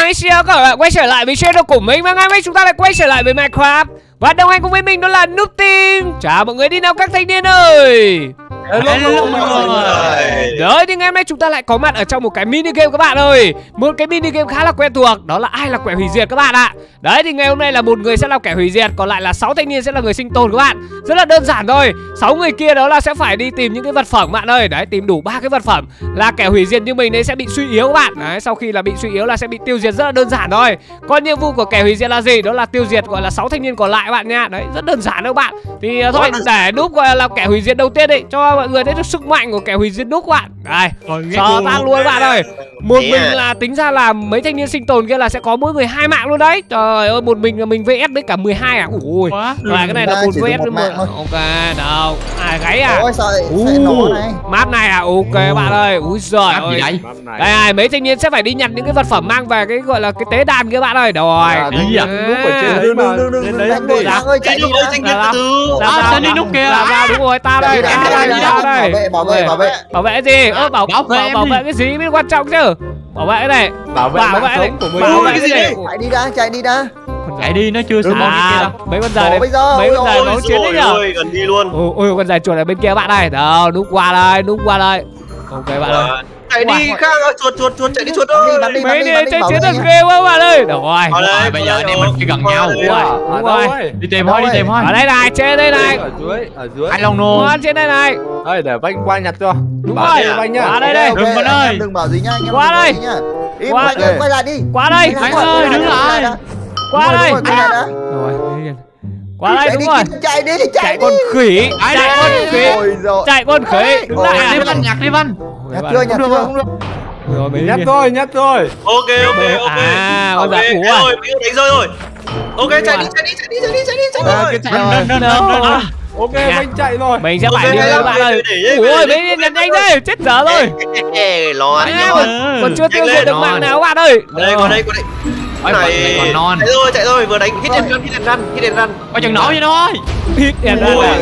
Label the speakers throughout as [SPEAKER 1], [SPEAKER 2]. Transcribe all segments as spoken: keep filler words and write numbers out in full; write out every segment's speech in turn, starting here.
[SPEAKER 1] Hi, xin chào các bạn quay trở lại với channel của mình. Và ngày hôm nay chúng ta lại quay trở lại với Minecraft. Và đồng hành cùng với mình đó là Noob Team. Chào mọi người đi nào các thanh niên ơi. Hello mọi người. Đấy thì ngày hôm nay chúng ta lại có mặt ở trong một cái mini game các bạn ơi. Một cái mini game khá là quen thuộc, đó là ai là kẻ hủy diệt các bạn ạ. Đấy thì ngày hôm nay là một người sẽ là kẻ hủy diệt, còn lại là sáu thanh niên sẽ là người sinh tồn các bạn. Rất là đơn giản thôi. Sáu người kia đó là sẽ phải đi tìm những cái vật phẩm bạn ơi. Đấy, tìm đủ ba cái vật phẩm là kẻ hủy diệt như mình đấy sẽ bị suy yếu các bạn. Đấy, sau khi là bị suy yếu là sẽ bị tiêu diệt, rất là đơn giản thôi. Còn nhiệm vụ của kẻ hủy diệt là gì? Đó là tiêu diệt gọi là sáu thanh niên còn lại các bạn nha. Đấy, rất đơn giản đâu các bạn. Thì thôi để Noob gọi là kẻ hủy diệt đầu tiên đi, cho mọi người thấy được sức mạnh của kẻ hủy diệt Noob các bạn. Đây, cho ta luôn các bạn ơi. Một mình là tính ra là mấy thanh niên sinh tồn kia là sẽ có mỗi người hai mạng luôn đấy. Trời ơi, một mình là mình vs với cả mười hai à. Ui, là cái này là một vs với mười. Ok, đâu. À gáy à.
[SPEAKER 2] Ôi sao lại nổ này.
[SPEAKER 1] Map này à. Ok bạn ơi. Úi giời ơi. Đây này, mấy thanh niên sẽ phải đi nhặt những cái vật phẩm mang về cái gọi là cái tế đàn kia bạn ơi. Rồi.
[SPEAKER 3] Đi à. Núp ở trên đấy mà.
[SPEAKER 2] Đừng đừng đừng đánh đi. Ơi chạy đi
[SPEAKER 1] ra. Ra đi núp kia. Ra đúng rồi, tao đây. Tao đây.
[SPEAKER 2] Bảo vệ bảo vệ.
[SPEAKER 1] Bảo vệ gì? Ơ bảo bảo bảo vệ cái gì mới quan trọng chứ. Bảo vệ cái này.
[SPEAKER 3] Bảo vệ
[SPEAKER 1] bảo vệ
[SPEAKER 3] này.
[SPEAKER 1] Bảo vệ cái gì đấy?
[SPEAKER 2] Chạy đi ra, chạy đi ra.
[SPEAKER 4] Chạy đi, nó chưa xong
[SPEAKER 1] à, mấy con dài này, mấy con dài nó chiến đấy nhở.
[SPEAKER 3] Ôi, gần đi luôn.
[SPEAKER 1] Ôi, ôi con dài chuột ở bên kia bạn này. Đâu, núp qua đây, núp qua đây. Ok bạn ơi.
[SPEAKER 3] Chạy đi Khang ơi, chuột chuột chuột chạy đi chuột ơi.
[SPEAKER 1] Mấy này chơi chiến được ghê quá bạn ơi. Được rồi.
[SPEAKER 4] Rồi, bây giờ anh em mình chỉ gần nhau.
[SPEAKER 1] Đúng rồi.
[SPEAKER 4] Đi tìm thôi, đi tìm thôi.
[SPEAKER 1] Ở đây này, trên đây này.
[SPEAKER 3] Ở dưới, ở dưới.
[SPEAKER 4] Anh Long nô.
[SPEAKER 1] Trên đây này.
[SPEAKER 3] Đây để Vanh qua nhặt cho.
[SPEAKER 1] Đúng rồi. Qua đây đây.
[SPEAKER 4] Đừng bạn ơi.
[SPEAKER 2] Đừng bảo gì nha anh em.
[SPEAKER 1] Qua đây.
[SPEAKER 2] Qua đây, quay lại đi.
[SPEAKER 1] Qua đây.
[SPEAKER 4] Anh ơi, đứng lại.
[SPEAKER 1] Qua đây.
[SPEAKER 2] Rồi,
[SPEAKER 1] qua đây đúng rồi.
[SPEAKER 2] Chạy đi,
[SPEAKER 1] chạy con khỉ. Chạy con khỉ. Chạy con khỉ. Đứng lại.
[SPEAKER 4] Đi Văn, nhặt đi Văn.
[SPEAKER 2] Nhặt chưa, nhặt chưa.
[SPEAKER 3] Rồi nhặt rồi, nhặt rồi.
[SPEAKER 5] Ok ok ok.
[SPEAKER 1] À, con giả thủ
[SPEAKER 5] rồi, mình đánh rơi rồi. Ok, chạy đi, chạy đi, chạy đi, chạy đi, chạy đi, chạy đi.
[SPEAKER 1] Rồi.
[SPEAKER 3] Ok, Vanh chạy rồi.
[SPEAKER 1] Mình sẽ phải đi với bạn ơi. Ui, mấy nhặt nhanh đây, chết dở rồi.
[SPEAKER 5] Lo
[SPEAKER 1] còn chưa tiêu diệt được mạng nào bạn ơi.
[SPEAKER 5] Đây, qua đây, qua đây.
[SPEAKER 4] Này còn non.
[SPEAKER 5] Chạy rồi, chạy rồi, vừa đánh hit and run, hit and run, hit and run.
[SPEAKER 4] Coi chừng nổ vậy thôi.
[SPEAKER 1] Hit and run rồi,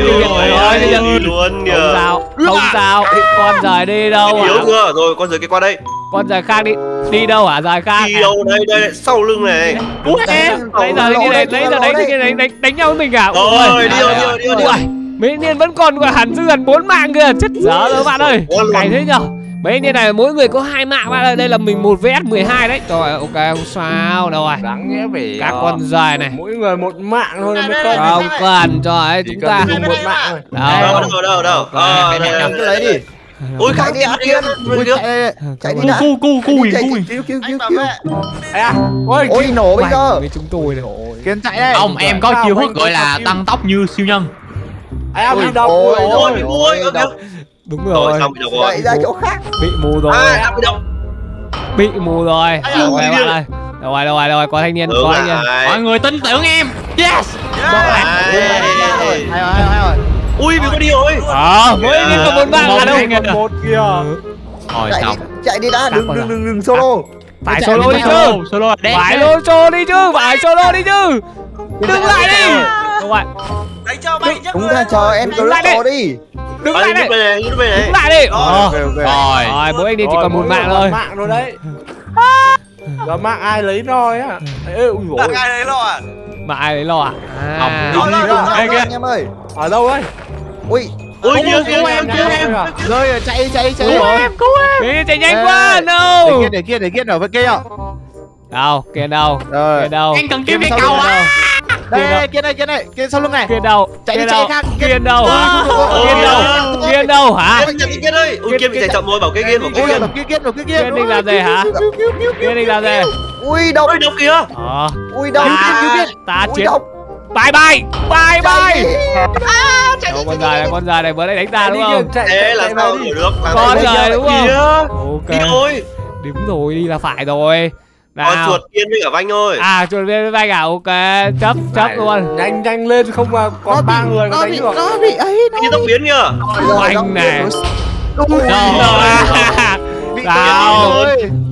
[SPEAKER 1] rồi,
[SPEAKER 5] rồi, luôn kìa.
[SPEAKER 1] Không sao, không sao. Con rời đi đâu hả?
[SPEAKER 5] Yếu chưa? Rồi, con rời kia qua đây.
[SPEAKER 1] Con rời khác đi. Đi đâu hả? Rời khác.
[SPEAKER 5] Đi đâu đây, đây, sau lưng này.
[SPEAKER 1] Ui em, nãy giờ cái này, nãy giờ đánh cái này đánh đánh nhau với mình à?
[SPEAKER 5] Rồi, đi rồi, đi rồi, đi rồi.
[SPEAKER 1] Mấy niên vẫn còn gọi hẳn dư gần bốn mạng kìa, chết dở rồi bạn ơi. Cảnh thế nhở? Mấy niên này mỗi người có hai mạng bạn ơi, đây là mình một vs mười hai đấy. Rồi, ok không sao đâu rồi.
[SPEAKER 3] Đáng nhẽ phải
[SPEAKER 1] các con dài này.
[SPEAKER 3] Mỗi người một mạng thôi mới có.
[SPEAKER 1] Không cần rồi, chúng ta
[SPEAKER 3] dùng một mạng thôi.
[SPEAKER 5] Đâu đâu đâu đâu.
[SPEAKER 2] Ờ, lấy đi.
[SPEAKER 5] Ôi Khang đi ăn kia.
[SPEAKER 2] Chạy đi đã.
[SPEAKER 4] Cu cu cu
[SPEAKER 2] cứu cứu cứu cứu.
[SPEAKER 3] Ôi,
[SPEAKER 2] ôi nổ bây giờ.
[SPEAKER 1] Với chúng tôi này.
[SPEAKER 2] Kiên chạy đây.
[SPEAKER 4] Không, em có chiêu thức gọi là tăng tốc như siêu nhân.
[SPEAKER 3] Em bị độc.
[SPEAKER 2] Ôi
[SPEAKER 5] ôi bị mù ơi.
[SPEAKER 1] Đúng rồi.
[SPEAKER 2] Chạy ra chỗ khác.
[SPEAKER 1] Bị mù rồi.
[SPEAKER 5] À, bị độc.
[SPEAKER 1] Bị mù rồi. Ok bạn ơi. Đâu rồi, đâu rồi, đâu rồi, có thanh niên, có thanh niên.
[SPEAKER 4] Mọi người tin tưởng em. Yes.
[SPEAKER 2] Hay rồi, hay rồi.
[SPEAKER 5] Ui, bị có đi rồi.
[SPEAKER 1] Ờ, mỗi niên có bốn mạng là đâu.
[SPEAKER 3] Một kia.
[SPEAKER 4] Rồi xong.
[SPEAKER 2] Chạy đi đã, đừng đừng đừng đừng solo.
[SPEAKER 1] Phải solo đi chứ.
[SPEAKER 4] Solo
[SPEAKER 1] phải solo đi chứ, phải solo đi chứ. Đừng lại đi. Đúng rồi.
[SPEAKER 5] Đánh cho bay nhấc.
[SPEAKER 2] Chúng ta chờ em cứ lại đi.
[SPEAKER 1] Đứng lại đây.
[SPEAKER 5] Đứng lại
[SPEAKER 1] Đứng lại đi.
[SPEAKER 2] Ok ok.
[SPEAKER 1] Rồi, mỗi anh đi chỉ còn một mạng thôi.
[SPEAKER 3] Mạng rồi đấy. Giờ mạng ai lấy rồi á. Ê ui giời.
[SPEAKER 5] Ai lấy lo à?
[SPEAKER 1] Mạng ai lấy lo à? À.
[SPEAKER 2] Anh em ơi.
[SPEAKER 3] Ở đâu đấy?
[SPEAKER 2] Ui.
[SPEAKER 5] Ui cứu
[SPEAKER 3] cứu em, cứu em.
[SPEAKER 2] Rồi chạy chạy chạy.
[SPEAKER 1] Cứu em, cứu em. Chạy nhanh quá. No.
[SPEAKER 2] Để kia để kia để kia ở bên kia à?
[SPEAKER 1] Đâu, kia đâu? Kia đâu?
[SPEAKER 4] Anh cần kiếm cái cầu á.
[SPEAKER 2] Đây, kia đây, kia đây, kia sau lưng này.
[SPEAKER 1] Kia đâu?
[SPEAKER 2] Chạy đi chạy khác.
[SPEAKER 1] Kia đâu? Kia đâu? Kia đâu hả?
[SPEAKER 5] Chạy đi kia đây. Ui kia bị chạy chậm rồi, bảo kia kia bảo kia kia.
[SPEAKER 2] Kia kia kia kia.
[SPEAKER 1] Kia định làm gì hả? Kia định làm gì?
[SPEAKER 2] Ui đâu?
[SPEAKER 5] Ui đâu kia?
[SPEAKER 1] Ờ.
[SPEAKER 2] Ui đâu?
[SPEAKER 1] Ta chiến. Bye bye. Bye bye. Chạy đi. Con dài này, con dài này vừa nãy đánh ta đúng không?
[SPEAKER 5] Thế là sao hiểu được?
[SPEAKER 1] Con dài đúng không?
[SPEAKER 5] Ok. Đi thôi.
[SPEAKER 1] Đúng rồi, đi là phải rồi.
[SPEAKER 5] Nào. Con chuột tiên với cả Vanh ơi.
[SPEAKER 1] À chuột tiên với Vanh à? Ok, chấp chấp luôn.
[SPEAKER 3] Nhanh nhanh lên không mà còn ba người có đánh được.
[SPEAKER 2] Nó bị ấy nó.
[SPEAKER 5] Như tốc biến kìa.
[SPEAKER 1] Vanh này.
[SPEAKER 2] Đâu?
[SPEAKER 1] Đâu?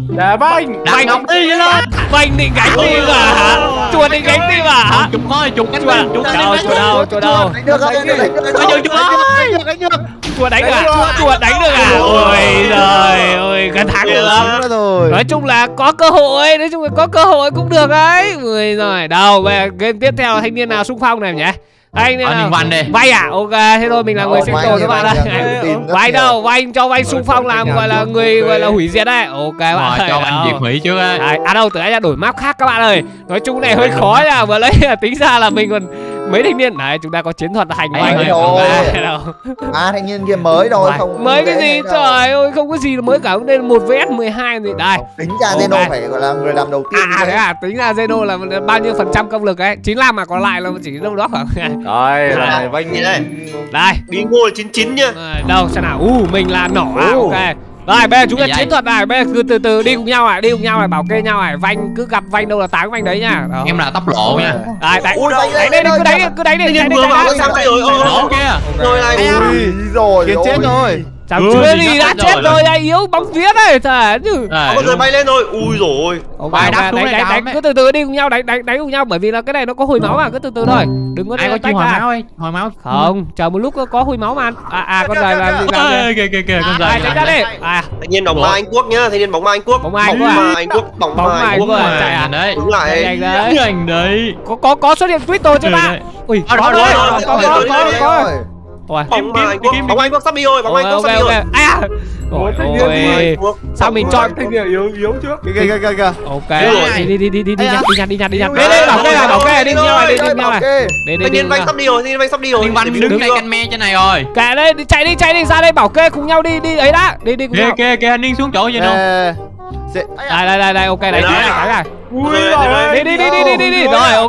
[SPEAKER 3] Đá banh.
[SPEAKER 4] Đá ngọc đi vậy lên.
[SPEAKER 1] Vành định gánh tim à hả? Chuột định gánh tim à hả?
[SPEAKER 4] Chụp thôi, chụp cánh mình, chụp cánh
[SPEAKER 1] Đâu,
[SPEAKER 4] mình.
[SPEAKER 1] chuột đâu, chuột đâu?
[SPEAKER 2] Được không? Được được được.
[SPEAKER 4] Ôi, chụp ơi.
[SPEAKER 1] Chuột đánh à? Chuột đánh được à? Ôi trời ơi, cả thắng được lắm.
[SPEAKER 2] Rồi.
[SPEAKER 1] Nói chung là có cơ hội, nói chung là có cơ hội cũng được đấy. Ui rồi, đâu, bây giờ game tiếp theo thanh niên nào xung phong này nhỉ? Anh
[SPEAKER 4] Ờ, mình Vành đi.
[SPEAKER 1] Vay à? Ok, thế thôi mình là người sinh tồn các bạn ơi. Vay đâu, vay cho vay xung phong làm gọi là người gọi là hủy diệt đấy. Ok bạn
[SPEAKER 4] Rồi,
[SPEAKER 1] ơi.
[SPEAKER 4] cho anh diệt hủy trước á.
[SPEAKER 1] À, à đâu, từ nãy ra đổi map khác các bạn ơi. Nói chung này hơi khó nha, vừa lấy tính ra là mình còn mấy thanh niên đấy, chúng ta có chiến thuật hành vay
[SPEAKER 2] Đấy,
[SPEAKER 1] đâu.
[SPEAKER 2] rồi. À thanh niên kia mới rồi không.
[SPEAKER 1] Mới cái gì trời ơi, không có gì là mới cả, nên một vs mười hai gì đây.
[SPEAKER 2] Tính ra Zeno phải gọi là người làm đầu tiên.
[SPEAKER 1] À thế à, tính ra Zeno là bao nhiêu phần trăm công lực ấy? chín mươi lăm mà còn lại là chỉ đâu đó khoảng.
[SPEAKER 3] Rồi, rồi, banh
[SPEAKER 5] Nhìn đây.
[SPEAKER 1] Đây.
[SPEAKER 5] Bingo là chín chín nhá.
[SPEAKER 1] À, đâu xem nào. U mình là nỏ à, ok. Rồi bây giờ chúng ta chiến thuật này, bây giờ cứ từ từ đi cùng nhau này, đi cùng nhau này, bảo kê nhau này, vanh cứ gặp vanh đâu là tán vanh đấy nha. Đó.
[SPEAKER 4] Em là tốc lộ nha.
[SPEAKER 1] Đây, đánh,
[SPEAKER 5] Ui,
[SPEAKER 1] đánh, đánh, đánh, cứ đánh đi, cứ đánh đi, đánh đi,
[SPEAKER 5] vừa vào
[SPEAKER 1] đánh
[SPEAKER 5] sang
[SPEAKER 1] đi.
[SPEAKER 5] đây rồi.
[SPEAKER 4] Lộ kia.
[SPEAKER 5] Rồi này.
[SPEAKER 2] Ui rồi.
[SPEAKER 3] Kiến chết rồi.
[SPEAKER 1] Chẳng
[SPEAKER 4] Ừ,
[SPEAKER 1] chưa
[SPEAKER 4] thì
[SPEAKER 1] gì
[SPEAKER 4] đã
[SPEAKER 1] đã
[SPEAKER 4] chết
[SPEAKER 1] chết
[SPEAKER 4] rồi.
[SPEAKER 1] rồi, ai yếu bóng vía đấy, thề chứ.
[SPEAKER 5] Có người bay lên rồi. Ui rồi.
[SPEAKER 1] Ok,
[SPEAKER 4] Bài
[SPEAKER 1] ok,
[SPEAKER 4] đắp
[SPEAKER 1] đánh,
[SPEAKER 4] xuống
[SPEAKER 1] đánh,
[SPEAKER 4] đây
[SPEAKER 1] đánh,
[SPEAKER 4] đau
[SPEAKER 1] cứ
[SPEAKER 4] đấy.
[SPEAKER 1] từ từ đi cùng nhau, đánh, đánh, đánh cùng nhau, bởi vì là cái này nó có hồi máu mà, cứ từ từ thôi, đừng có
[SPEAKER 4] Ai có
[SPEAKER 1] tách
[SPEAKER 4] chiêu hồi
[SPEAKER 1] ra.
[SPEAKER 4] máu ơi, hồi máu.
[SPEAKER 1] Không, chờ một lúc có hồi máu mà. À à, con dài là gì nào
[SPEAKER 4] Ê, kìa kìa kìa con
[SPEAKER 1] Ai
[SPEAKER 4] dài.
[SPEAKER 1] đánh ra đi. À,
[SPEAKER 5] Thanh niên bóng ma Anh Quốc nhá, thanh niên bóng ma Anh Quốc.
[SPEAKER 1] Bóng ma Anh
[SPEAKER 5] Bóng
[SPEAKER 1] Quốc à?
[SPEAKER 5] ma Anh Quốc, bóng
[SPEAKER 1] Bóng
[SPEAKER 5] ma
[SPEAKER 1] ma
[SPEAKER 5] Anh
[SPEAKER 1] Anh
[SPEAKER 5] Quốc.
[SPEAKER 1] Quốc à?
[SPEAKER 4] Đúng
[SPEAKER 1] Chạy à?
[SPEAKER 4] rồi đấy.
[SPEAKER 5] Đúng lại.
[SPEAKER 1] Nhanh đấy.
[SPEAKER 4] Anh đấy.
[SPEAKER 1] Có có có xuất hiện Crystal chưa ta? Ui,
[SPEAKER 4] Ờ,
[SPEAKER 1] có
[SPEAKER 4] rồi,
[SPEAKER 1] rồi,
[SPEAKER 4] rồi,
[SPEAKER 1] có
[SPEAKER 5] rồi,
[SPEAKER 1] có
[SPEAKER 5] rồi,
[SPEAKER 1] có
[SPEAKER 5] rồi,
[SPEAKER 1] có.
[SPEAKER 2] Rồi.
[SPEAKER 1] Ôi.
[SPEAKER 5] Bóng ma
[SPEAKER 4] Kim,
[SPEAKER 5] Anh Quốc,
[SPEAKER 4] Kim,
[SPEAKER 5] bóng Anh Quốc sắp đi rồi, bóng Anh Quốc
[SPEAKER 1] Ok
[SPEAKER 5] sắp đi
[SPEAKER 1] ok.
[SPEAKER 5] rồi.
[SPEAKER 1] À. Ôi ôi. Sao mình chọn
[SPEAKER 3] thanh niên yếu yếu trước.
[SPEAKER 2] Kìa kìa kìa kìa.
[SPEAKER 1] ok
[SPEAKER 5] rồi.
[SPEAKER 1] đi đi đi đi đi nhặt đi nhặt đi nhặt đi nhặt
[SPEAKER 2] Ui,
[SPEAKER 1] đây đây bảo
[SPEAKER 2] ui,
[SPEAKER 1] kê này bảo kê này, đi
[SPEAKER 5] ui,
[SPEAKER 1] cùng nhau này, đi
[SPEAKER 5] ui,
[SPEAKER 1] cùng nhau này,
[SPEAKER 2] Ok.
[SPEAKER 1] đi đi
[SPEAKER 5] Thanh
[SPEAKER 1] đi
[SPEAKER 5] niên Vanh sắp đi rồi, thanh niên Vanh sắp đi rồi.
[SPEAKER 4] Anh Văn đứng đây canh me trên này rồi.
[SPEAKER 1] kệ đây, đi chạy đi chạy đi ra đây bảo kê cùng nhau đi đi ấy đã, đi đi cùng
[SPEAKER 4] Kìa
[SPEAKER 1] nhau.
[SPEAKER 4] kìa kìa, anh Ninh xuống chỗ vậy đâu.
[SPEAKER 2] Ê, sẽ-
[SPEAKER 1] Đây đây đây đây, ok đấy
[SPEAKER 5] Đây,
[SPEAKER 1] cái này
[SPEAKER 5] đây.
[SPEAKER 1] cái này.
[SPEAKER 3] Ui
[SPEAKER 5] Rồi,
[SPEAKER 3] rồi.
[SPEAKER 5] rồi.
[SPEAKER 1] Đi đi đi đi đi đi đi rồi ok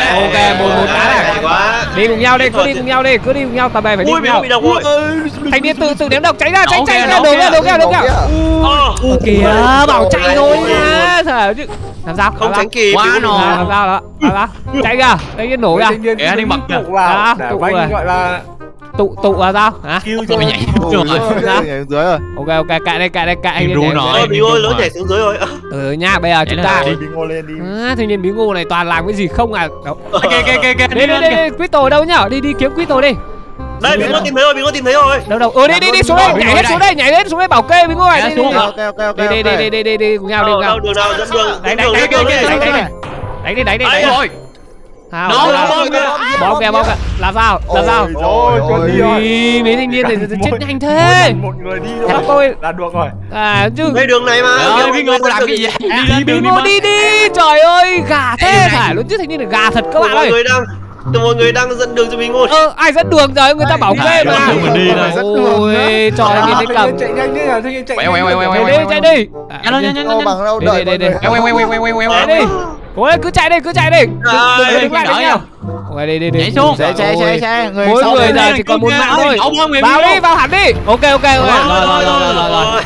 [SPEAKER 1] ok một một cái này.
[SPEAKER 5] Quá.
[SPEAKER 1] Đi cùng nhau đi, cứ đi cùng nhau đi, cứ đi cùng nhau, tầm này phải đi
[SPEAKER 5] Ui
[SPEAKER 1] cùng nhau.
[SPEAKER 5] bị độc rồi.
[SPEAKER 1] Thanh niên tự tự ném độc, tránh ra, tránh
[SPEAKER 4] Nổ
[SPEAKER 1] tránh
[SPEAKER 4] kìa,
[SPEAKER 1] ra,
[SPEAKER 4] nổ
[SPEAKER 1] đúng
[SPEAKER 4] kìa.
[SPEAKER 1] ra, đúng ra, đúng ra.
[SPEAKER 5] Ờ.
[SPEAKER 1] Ủa kìa, bảo chạy thôi mà, thở chứ. Làm sao?
[SPEAKER 5] Không
[SPEAKER 1] Làm
[SPEAKER 5] tránh kịp.
[SPEAKER 4] Quá
[SPEAKER 5] bị
[SPEAKER 4] nổ.
[SPEAKER 5] độc.
[SPEAKER 1] sao? Làm sao đó? Làm sao? Chạy kìa, đây cái nổ kìa.
[SPEAKER 3] Thanh
[SPEAKER 4] Kìa, anh bật kìa.
[SPEAKER 3] tụ vào
[SPEAKER 1] Đó,
[SPEAKER 3] để
[SPEAKER 1] tụ rồi.
[SPEAKER 3] banh gọi là
[SPEAKER 1] Tụ tụ là sao? Hả?
[SPEAKER 3] kêu
[SPEAKER 4] Tôi
[SPEAKER 3] cho
[SPEAKER 4] bị nhảy
[SPEAKER 2] Ui,
[SPEAKER 4] rồi.
[SPEAKER 2] rồi,
[SPEAKER 1] Sao?
[SPEAKER 2] nhảy dưới rồi.
[SPEAKER 1] Ok ok, cạn đây cạn đây cạn
[SPEAKER 4] Em
[SPEAKER 1] anh
[SPEAKER 4] ru
[SPEAKER 1] nhảy
[SPEAKER 4] nó.
[SPEAKER 1] dưới.
[SPEAKER 5] Ôi bị ôi lớn nhảy xuống dưới rồi.
[SPEAKER 1] Ừ nha, bây giờ chúng
[SPEAKER 4] Nhảy
[SPEAKER 1] ta
[SPEAKER 4] lên.
[SPEAKER 2] Đi ngô lên đi.
[SPEAKER 1] à, thanh niên bí ngu này toàn làm cái gì không à. Đâu.
[SPEAKER 4] Kìa kìa kìa kìa.
[SPEAKER 1] Đi đi đi, đi. Crystal ở đâu nhở? Đi đi kiếm Crystal đi.
[SPEAKER 5] Đây Bingo tìm thấy rồi, Bingo tìm thấy rồi.
[SPEAKER 1] Đâu đâu. Ừ đi đi đi xuống đây,
[SPEAKER 4] Bingo
[SPEAKER 1] nhảy hết
[SPEAKER 4] đây.
[SPEAKER 1] xuống đây, nhảy hết xuống đây bảo kê bí ngu này.
[SPEAKER 4] Nhảy
[SPEAKER 1] Đi đi
[SPEAKER 4] xuống
[SPEAKER 1] đi.
[SPEAKER 4] à?
[SPEAKER 2] Ok ok ok.
[SPEAKER 1] Đi đi đi đi đi đi đi cùng nhau đi
[SPEAKER 5] Đâu
[SPEAKER 1] cùng nhau.
[SPEAKER 5] đâu đường nào dẫn đường.
[SPEAKER 1] Đánh
[SPEAKER 5] dẫn
[SPEAKER 1] đánh
[SPEAKER 5] đường
[SPEAKER 1] đánh
[SPEAKER 5] lên
[SPEAKER 1] đánh
[SPEAKER 5] đường
[SPEAKER 1] đánh
[SPEAKER 5] lên.
[SPEAKER 1] đánh đánh đánh đánh đánh
[SPEAKER 4] Đấy
[SPEAKER 1] đánh.
[SPEAKER 4] rồi.
[SPEAKER 1] Nào,
[SPEAKER 4] Nó
[SPEAKER 1] nào,
[SPEAKER 4] bom kìa.
[SPEAKER 1] bom kìa bom kìa. Làm sao? Làm sao?
[SPEAKER 3] Rồi, con đi rồi.
[SPEAKER 1] Ý, mấy thanh niên này chết nhanh thế.
[SPEAKER 3] Một người đi
[SPEAKER 1] Theo
[SPEAKER 3] thôi.
[SPEAKER 1] tôi
[SPEAKER 3] Là được rồi.
[SPEAKER 1] à chứ.
[SPEAKER 5] Đây đường này mà.
[SPEAKER 4] Ơi,
[SPEAKER 5] Kìa,
[SPEAKER 4] Bingo
[SPEAKER 5] mọi người
[SPEAKER 4] làm
[SPEAKER 5] dẫn
[SPEAKER 4] cái gì
[SPEAKER 5] đường.
[SPEAKER 4] vậy? Đi lên
[SPEAKER 1] Bí
[SPEAKER 4] đường đi
[SPEAKER 1] ngô
[SPEAKER 4] mà.
[SPEAKER 1] đi đi. Trời ơi, gà thế
[SPEAKER 4] Đây,
[SPEAKER 1] phải
[SPEAKER 4] đây.
[SPEAKER 1] luôn chứ, thanh niên này gà thật các bạn
[SPEAKER 5] Mọi
[SPEAKER 1] ơi.
[SPEAKER 5] người đang mọi người đang dẫn đường cho Bingo.
[SPEAKER 1] Ờ, ai dẫn đường rồi, người ta bảo kê
[SPEAKER 4] Đây,
[SPEAKER 1] mà.
[SPEAKER 4] dẫn đường mình đi thôi.
[SPEAKER 1] Ôi, trời ơi, nhìn thấy cầm.
[SPEAKER 3] Chạy nhanh đi nào, thanh niên chạy.
[SPEAKER 4] Quẹo, quẹo, quẹo, quẹo,
[SPEAKER 1] Chạy
[SPEAKER 4] quẹo.
[SPEAKER 1] đi, chạy đi.
[SPEAKER 4] Nhanh lên nhanh nhanh
[SPEAKER 2] Ngô
[SPEAKER 4] nhanh.
[SPEAKER 2] bằng đâu
[SPEAKER 1] Đi,
[SPEAKER 2] đợi
[SPEAKER 1] đi,
[SPEAKER 2] mọi
[SPEAKER 1] đi,
[SPEAKER 2] người.
[SPEAKER 1] đi.
[SPEAKER 4] Quẹo quẹo quẹo quẹo quẹo quẹo.
[SPEAKER 1] Chạy đi. Ôi, cứ chạy đi, cứ chạy đi. Đừng
[SPEAKER 5] Rồi,
[SPEAKER 1] đừng lại đánh nhau. Ok, đi đi đi.
[SPEAKER 4] Nhảy xuống.
[SPEAKER 2] Xe xe xe xe. Người
[SPEAKER 1] Mỗi
[SPEAKER 2] sau
[SPEAKER 1] người
[SPEAKER 2] đây.
[SPEAKER 1] giờ chỉ còn một mạng thôi. Vào đi, vào hẳn đi. Ok ok ok. Rồi rồi rồi rồi rồi.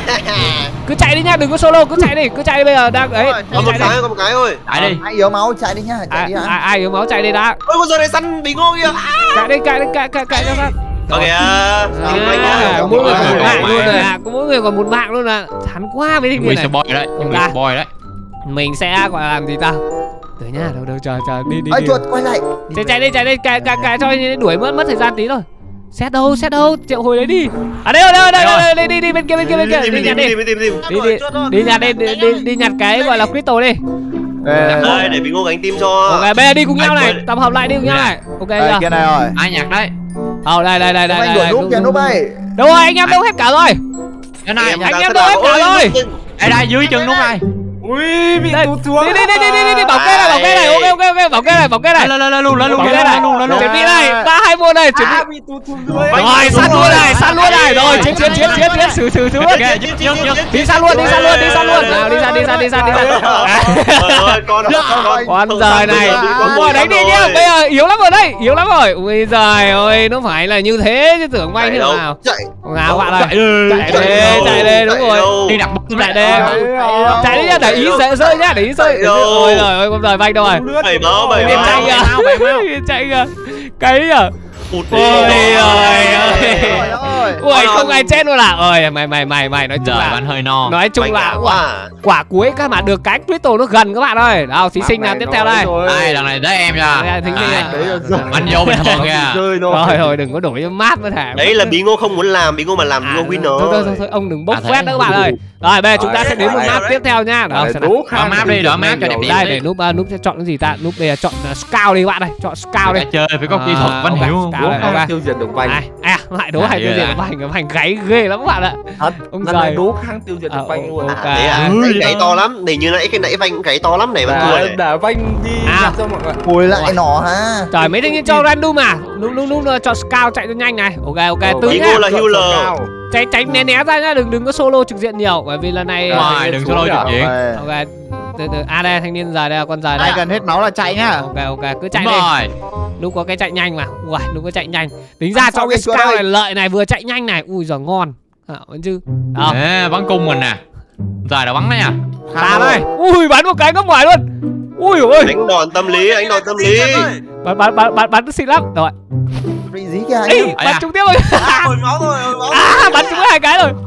[SPEAKER 1] Cứ chạy đi nha, đừng có solo, cứ chạy đi, cứ chạy đi bây giờ đang ấy.
[SPEAKER 5] Có một cái, có một cái thôi.
[SPEAKER 4] Chạy đi.
[SPEAKER 2] Ai yếu máu chạy đi nhá, chạy
[SPEAKER 1] Ai
[SPEAKER 2] đi
[SPEAKER 1] ai
[SPEAKER 2] hả?
[SPEAKER 1] ai yếu máu chạy đi đã.
[SPEAKER 5] Ôi con giờ này săn Bingo kìa.
[SPEAKER 1] Chạy đi, chạy đi, chạy chạy chạy cho phát.
[SPEAKER 5] Ok.
[SPEAKER 1] À, mỗi người còn một mạng luôn rồi à, có mỗi người còn một mạng luôn à. Chán quá mấy thanh niên
[SPEAKER 4] Người
[SPEAKER 1] này.
[SPEAKER 4] spoil đấy. Người
[SPEAKER 1] Ta.
[SPEAKER 4] spoil đấy.
[SPEAKER 1] Mình sẽ gọi là làm gì ta? Tới nha, đâu đâu chờ chờ đi đi
[SPEAKER 2] Ơi
[SPEAKER 1] đi.
[SPEAKER 2] chuột quay lại.
[SPEAKER 1] Chạy chạy đi chạy đi, cài cài cài cho đuổi mất mất thời gian tí thôi. Xét đâu, xét đâu, triệu hồi đấy đi. À đây rồi, đây rồi, đây rồi, đi đi đi bên kia bên kia bên kia, đi nhặt đi.
[SPEAKER 5] Tìm tìm tìm.
[SPEAKER 1] Đi đi đi nhặt đi, đi đi đi nhặt cái gọi là Crystal đi.
[SPEAKER 2] Ê,
[SPEAKER 5] Đây để Bingo gánh tim cho.
[SPEAKER 1] Ok, bây giờ đi cùng nhau này, tập hợp lại đi cùng nhau này. Ok
[SPEAKER 2] đây
[SPEAKER 1] chưa?
[SPEAKER 2] kia này rồi.
[SPEAKER 4] Ai nhặt đấy?
[SPEAKER 1] Ờ đây đây đây đây.
[SPEAKER 2] Anh đuổi núp kìa núp ơi.
[SPEAKER 1] Đâu rồi, anh em đâu hết cả rồi.
[SPEAKER 4] Cái này.
[SPEAKER 1] Anh em đâu hết cả rồi.
[SPEAKER 4] Đây đây dưới chân đúng này.
[SPEAKER 3] Ui bị
[SPEAKER 1] Đây,
[SPEAKER 3] tụt xuống.
[SPEAKER 1] đi đi đi đi đi đi bảo kê này, bảo kê này. Ok ok ok, bảo kê này, bảo kê này.
[SPEAKER 4] Lên lên lên luôn lên luôn
[SPEAKER 1] Bảo kê
[SPEAKER 4] lên
[SPEAKER 1] này.
[SPEAKER 4] luôn lên luôn.
[SPEAKER 1] Chuẩn bị này, ba hai một này, chuẩn
[SPEAKER 3] À,
[SPEAKER 1] bị.
[SPEAKER 3] bị tụt xuống dưới.
[SPEAKER 1] Rồi, săn luôn này, săn luôn này. Rồi, chiến chiến chiến chiến chiến xử xử xử luôn. Đi săn luôn, đi săn luôn, đi săn luôn. Nào, đi ra đi ra đi ra đi ra.
[SPEAKER 5] Rồi con con
[SPEAKER 1] Con giời này. Ôi đánh đi nhá, bây giờ yếu lắm rồi đây, yếu lắm rồi. Ui giời ơi, nó phải là như thế chứ tưởng may thế nào.
[SPEAKER 5] chạy
[SPEAKER 1] Nào bạn ơi.
[SPEAKER 4] Chạy đi.
[SPEAKER 1] Chạy đi, chạy đi, đúng rồi.
[SPEAKER 4] Đi đặt
[SPEAKER 1] Chạy đi. Chạy đi nhá, để ý rơi rơi nhá, để ý rơi. Ôi giời ơi, con giời vanh đâu rồi.
[SPEAKER 5] bảy máu bảy
[SPEAKER 1] Điên chạy
[SPEAKER 5] máu.
[SPEAKER 1] kìa. Điên chạy kìa. Cái kìa.
[SPEAKER 5] Ui
[SPEAKER 1] ôi ơi
[SPEAKER 2] Ôi
[SPEAKER 1] ui không ai chết luôn à. Ơi mày mày mày mày nói chung
[SPEAKER 4] Trời
[SPEAKER 1] là
[SPEAKER 4] bạn hơi non.
[SPEAKER 1] nói chung là quả,
[SPEAKER 5] quá.
[SPEAKER 1] quả cuối các bạn được cái crystal nó gần các bạn ơi. Đâu thí sinh nào tiếp theo đây.
[SPEAKER 4] Đây lần này tới em nha.
[SPEAKER 1] Đây, thí sinh nào.
[SPEAKER 4] Anh vô bình thường kìa.
[SPEAKER 3] Rơi
[SPEAKER 1] Rồi
[SPEAKER 3] thôi.
[SPEAKER 1] rồi đừng có đổi cho mát với thả.
[SPEAKER 5] Đấy là Bí Ngô không muốn làm, Bí Ngô mà làm Bí Ngô win
[SPEAKER 1] thôi, thôi, thôi,
[SPEAKER 5] rồi.
[SPEAKER 1] thôi, ông đừng bốc
[SPEAKER 4] À, thế.
[SPEAKER 1] phét nữa các bạn ơi. Rồi bây giờ chúng ta
[SPEAKER 3] Đấy,
[SPEAKER 1] sẽ đến một
[SPEAKER 5] đấy,
[SPEAKER 1] map
[SPEAKER 5] đấy.
[SPEAKER 1] tiếp theo nha. Đó, xem nào.
[SPEAKER 4] Đỏ map đi, đỏ map cho đẹp
[SPEAKER 1] Đây
[SPEAKER 4] đẹp
[SPEAKER 1] để núp uh, núp sẽ chọn cái gì ta? Núp đây là chọn uh, scout đi các bạn đây, chọn scout đi.
[SPEAKER 4] Chơi phải có kỹ thuật
[SPEAKER 1] À,
[SPEAKER 4] bánh
[SPEAKER 1] ok,
[SPEAKER 4] hiểu không?
[SPEAKER 1] scout đây, ok.
[SPEAKER 3] Tiêu diệt được banh.
[SPEAKER 1] Ai, à, lại đố
[SPEAKER 4] À,
[SPEAKER 1] hai tiêu
[SPEAKER 4] vậy
[SPEAKER 1] diệt
[SPEAKER 4] à?
[SPEAKER 1] bành, cái bành gáy ghê lắm các bạn ạ.
[SPEAKER 3] Thật.
[SPEAKER 1] Ông
[SPEAKER 3] Lần này
[SPEAKER 1] giời.
[SPEAKER 3] đố kháng tiêu diệt
[SPEAKER 1] À,
[SPEAKER 3] được banh luôn.
[SPEAKER 1] ok.
[SPEAKER 5] À, thế à,
[SPEAKER 4] Ui,
[SPEAKER 5] đấy gáy
[SPEAKER 4] đó.
[SPEAKER 5] to lắm. Để như nãy cái nãy vanh gáy to lắm này vẫn thua
[SPEAKER 3] Đá,
[SPEAKER 5] này.
[SPEAKER 3] đá banh đi
[SPEAKER 1] À.
[SPEAKER 3] nhặt cho mọi người.
[SPEAKER 2] Ui lại nọ ha.
[SPEAKER 1] Trời mấy thanh niên cho random à? Núp núp núp chọn scout chạy cho nhanh này. Ok ok,
[SPEAKER 3] Ờ,
[SPEAKER 1] tứ
[SPEAKER 5] Bí
[SPEAKER 1] nhá.
[SPEAKER 5] Ngô là healer.
[SPEAKER 1] Tránh tránh né né ra nhá, đừng đừng có solo trực diện nhiều bởi vì lần này
[SPEAKER 3] Rồi.
[SPEAKER 4] Ngoài đừng solo trực diện.
[SPEAKER 1] ok từ từ à đây thanh niên dài đây là con dài đây.
[SPEAKER 2] Ai gần hết máu là chạy nhá.
[SPEAKER 1] Ok ok cứ chạy
[SPEAKER 4] Đúng
[SPEAKER 1] đi.
[SPEAKER 4] rồi.
[SPEAKER 1] Lúc có cái chạy nhanh mà. Ui, lúc có chạy nhanh. Tính ra
[SPEAKER 2] Sao
[SPEAKER 1] trong cái
[SPEAKER 2] cái chuột
[SPEAKER 1] scout
[SPEAKER 2] ơi?
[SPEAKER 1] này lợi này vừa chạy nhanh này. Ui giời ngon. À, vẫn chứ. Đâu.
[SPEAKER 4] Ê, bắn cung mình nè. Dài đã bắn đấy nha.
[SPEAKER 1] Ta đây. Ui bắn một cái ngóc ngoài luôn. Ui ôi.
[SPEAKER 5] Đánh đòn tâm lý, đánh đòn tâm lý.
[SPEAKER 1] Bắn bắn bắn bắn bắn xinh lắm. Rồi.
[SPEAKER 2] Bị dí kìa anh.
[SPEAKER 1] Ê,
[SPEAKER 2] em.
[SPEAKER 4] à?
[SPEAKER 1] bắn trúng tiếp rồi.
[SPEAKER 5] Hồi máu rồi, hồi máu.
[SPEAKER 1] À, bắn trúng hai cái rồi.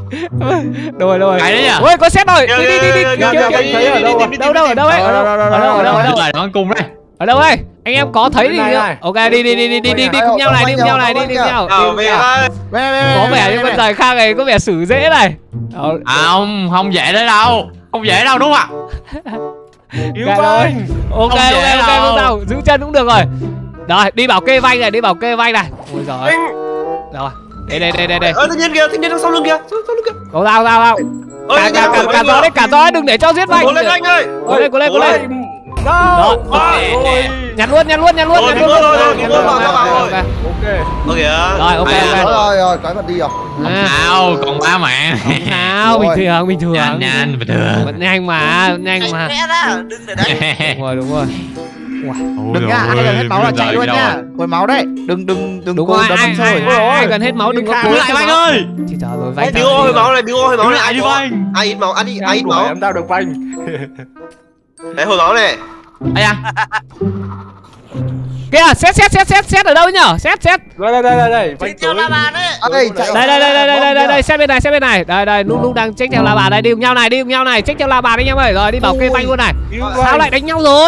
[SPEAKER 1] Rồi rồi.
[SPEAKER 4] Cái đấy nhỉ?
[SPEAKER 1] Ôi có set rồi.
[SPEAKER 5] Kìa,
[SPEAKER 1] Đi đi đi đi.
[SPEAKER 5] kìa,
[SPEAKER 1] Kìa,
[SPEAKER 5] kìa,
[SPEAKER 1] kìa,
[SPEAKER 5] kìa,
[SPEAKER 1] kìa.
[SPEAKER 3] thấy ở đâu à?
[SPEAKER 1] Đâu đâu ở đâu ấy? Ở đâu? Ở đâu? Ở đâu? Ở đâu?
[SPEAKER 4] Dài đã bắn cung đấy.
[SPEAKER 1] Ở đâu ấy? Anh em có thấy gì
[SPEAKER 3] Này,
[SPEAKER 1] không?
[SPEAKER 3] này.
[SPEAKER 1] Ok đi đi đi đi đi đi đi cùng nhau này, đi cùng nhau này, đi đi cùng nhau. đi
[SPEAKER 5] Ờ
[SPEAKER 1] cùng
[SPEAKER 5] về
[SPEAKER 1] nhau.
[SPEAKER 5] ơi.
[SPEAKER 2] Về, về, về,
[SPEAKER 1] Có
[SPEAKER 2] về,
[SPEAKER 1] vẻ
[SPEAKER 2] về,
[SPEAKER 1] như
[SPEAKER 2] về.
[SPEAKER 1] con dài khang này có vẻ xử dễ này. Đó.
[SPEAKER 4] À không, không dễ đấy đâu. Không dễ đâu đúng không ạ?
[SPEAKER 3] Cứu
[SPEAKER 1] Gà
[SPEAKER 3] banh.
[SPEAKER 1] Ok
[SPEAKER 4] Không
[SPEAKER 1] ok
[SPEAKER 4] dễ
[SPEAKER 1] ok
[SPEAKER 4] đâu.
[SPEAKER 1] không sao, giữ chân cũng được rồi. Rồi đi bảo kê vanh này, đi bảo kê vanh này. Ôi giời. Rồi. Đây đây đây đây đây.
[SPEAKER 5] Ơ thanh niên kìa, thanh niên đằng sau lưng kìa. Sau sau lưng kìa.
[SPEAKER 1] Có dao dao dao.
[SPEAKER 5] Ơi,
[SPEAKER 1] Cả
[SPEAKER 5] thanh
[SPEAKER 1] cả
[SPEAKER 5] niên
[SPEAKER 1] cả cả gió đấy, cả gió đấy, đừng để cho giết vanh.
[SPEAKER 5] Cố lên anh ơi.
[SPEAKER 1] Cố lên cố lên cố lên.
[SPEAKER 3] Đâu?
[SPEAKER 1] Đó.
[SPEAKER 3] À, ôi.
[SPEAKER 1] Nhặt luôn nhặt luôn nhặt luôn
[SPEAKER 5] Rồi,
[SPEAKER 1] nhặt
[SPEAKER 5] cứu
[SPEAKER 1] luôn.
[SPEAKER 5] rồi, rồi,
[SPEAKER 1] Nhặt
[SPEAKER 5] cứu
[SPEAKER 1] luôn,
[SPEAKER 5] rồi,
[SPEAKER 1] ok,
[SPEAKER 5] các bạn
[SPEAKER 1] ok,
[SPEAKER 5] ơi.
[SPEAKER 1] ok.
[SPEAKER 3] Ok.
[SPEAKER 5] Ơ kìa.
[SPEAKER 1] Rồi ok
[SPEAKER 4] À.
[SPEAKER 1] ok.
[SPEAKER 2] Rồi rồi rồi, cái mặt đi rồi.
[SPEAKER 1] À,
[SPEAKER 4] Nào, còn ba mạng.
[SPEAKER 1] nào bình
[SPEAKER 2] Rồi.
[SPEAKER 1] thường bình thường.
[SPEAKER 4] Nhanh nhanh bình thường.
[SPEAKER 1] Vẫn nhanh mà, vẫn nhanh mà.
[SPEAKER 5] Né ra, đừng để đấy.
[SPEAKER 1] Đúng rồi đúng rồi.
[SPEAKER 2] Đừng nhá, ai gần hết máu là chạy luôn nhá. Hồi máu đấy. Đừng đừng đừng
[SPEAKER 1] Đúng
[SPEAKER 2] cố
[SPEAKER 1] rồi,
[SPEAKER 2] đấm
[SPEAKER 1] ai,
[SPEAKER 2] sâu
[SPEAKER 1] ai,
[SPEAKER 2] rồi.
[SPEAKER 1] ai, ai gần hết máu đừng có cố
[SPEAKER 4] Cứu lại Banh ơi.
[SPEAKER 1] Thì trời rồi vanh.
[SPEAKER 5] Bí Ngô hồi máu này, Bí Ngô hồi máu này.
[SPEAKER 4] Lại
[SPEAKER 5] Ai
[SPEAKER 4] đi
[SPEAKER 5] có?
[SPEAKER 4] Banh.
[SPEAKER 5] Ai ít máu, ai ít ai ít
[SPEAKER 3] Đuổi
[SPEAKER 5] máu.
[SPEAKER 3] em tao được banh.
[SPEAKER 5] Đấy hồi máu này.
[SPEAKER 4] Ây da.
[SPEAKER 1] Kìa, xét xét xét xét xét ở đâu nhở? Xét xét.
[SPEAKER 3] Đây đây đây đây đây.
[SPEAKER 5] Đi theo la bàn đấy.
[SPEAKER 2] Ơi chạy.
[SPEAKER 1] Đây đây đây đây đây đây đây đây xét bên này, xét bên này. Đây đây, lúc lúc đang check theo la bàn đây, đi cùng nhau này, đi cùng nhau này, check theo la bàn anh em ơi. Rồi đi bảo kê vanh luôn này.
[SPEAKER 3] Cứu
[SPEAKER 1] Sao
[SPEAKER 3] banh.
[SPEAKER 1] lại đánh nhau rồi?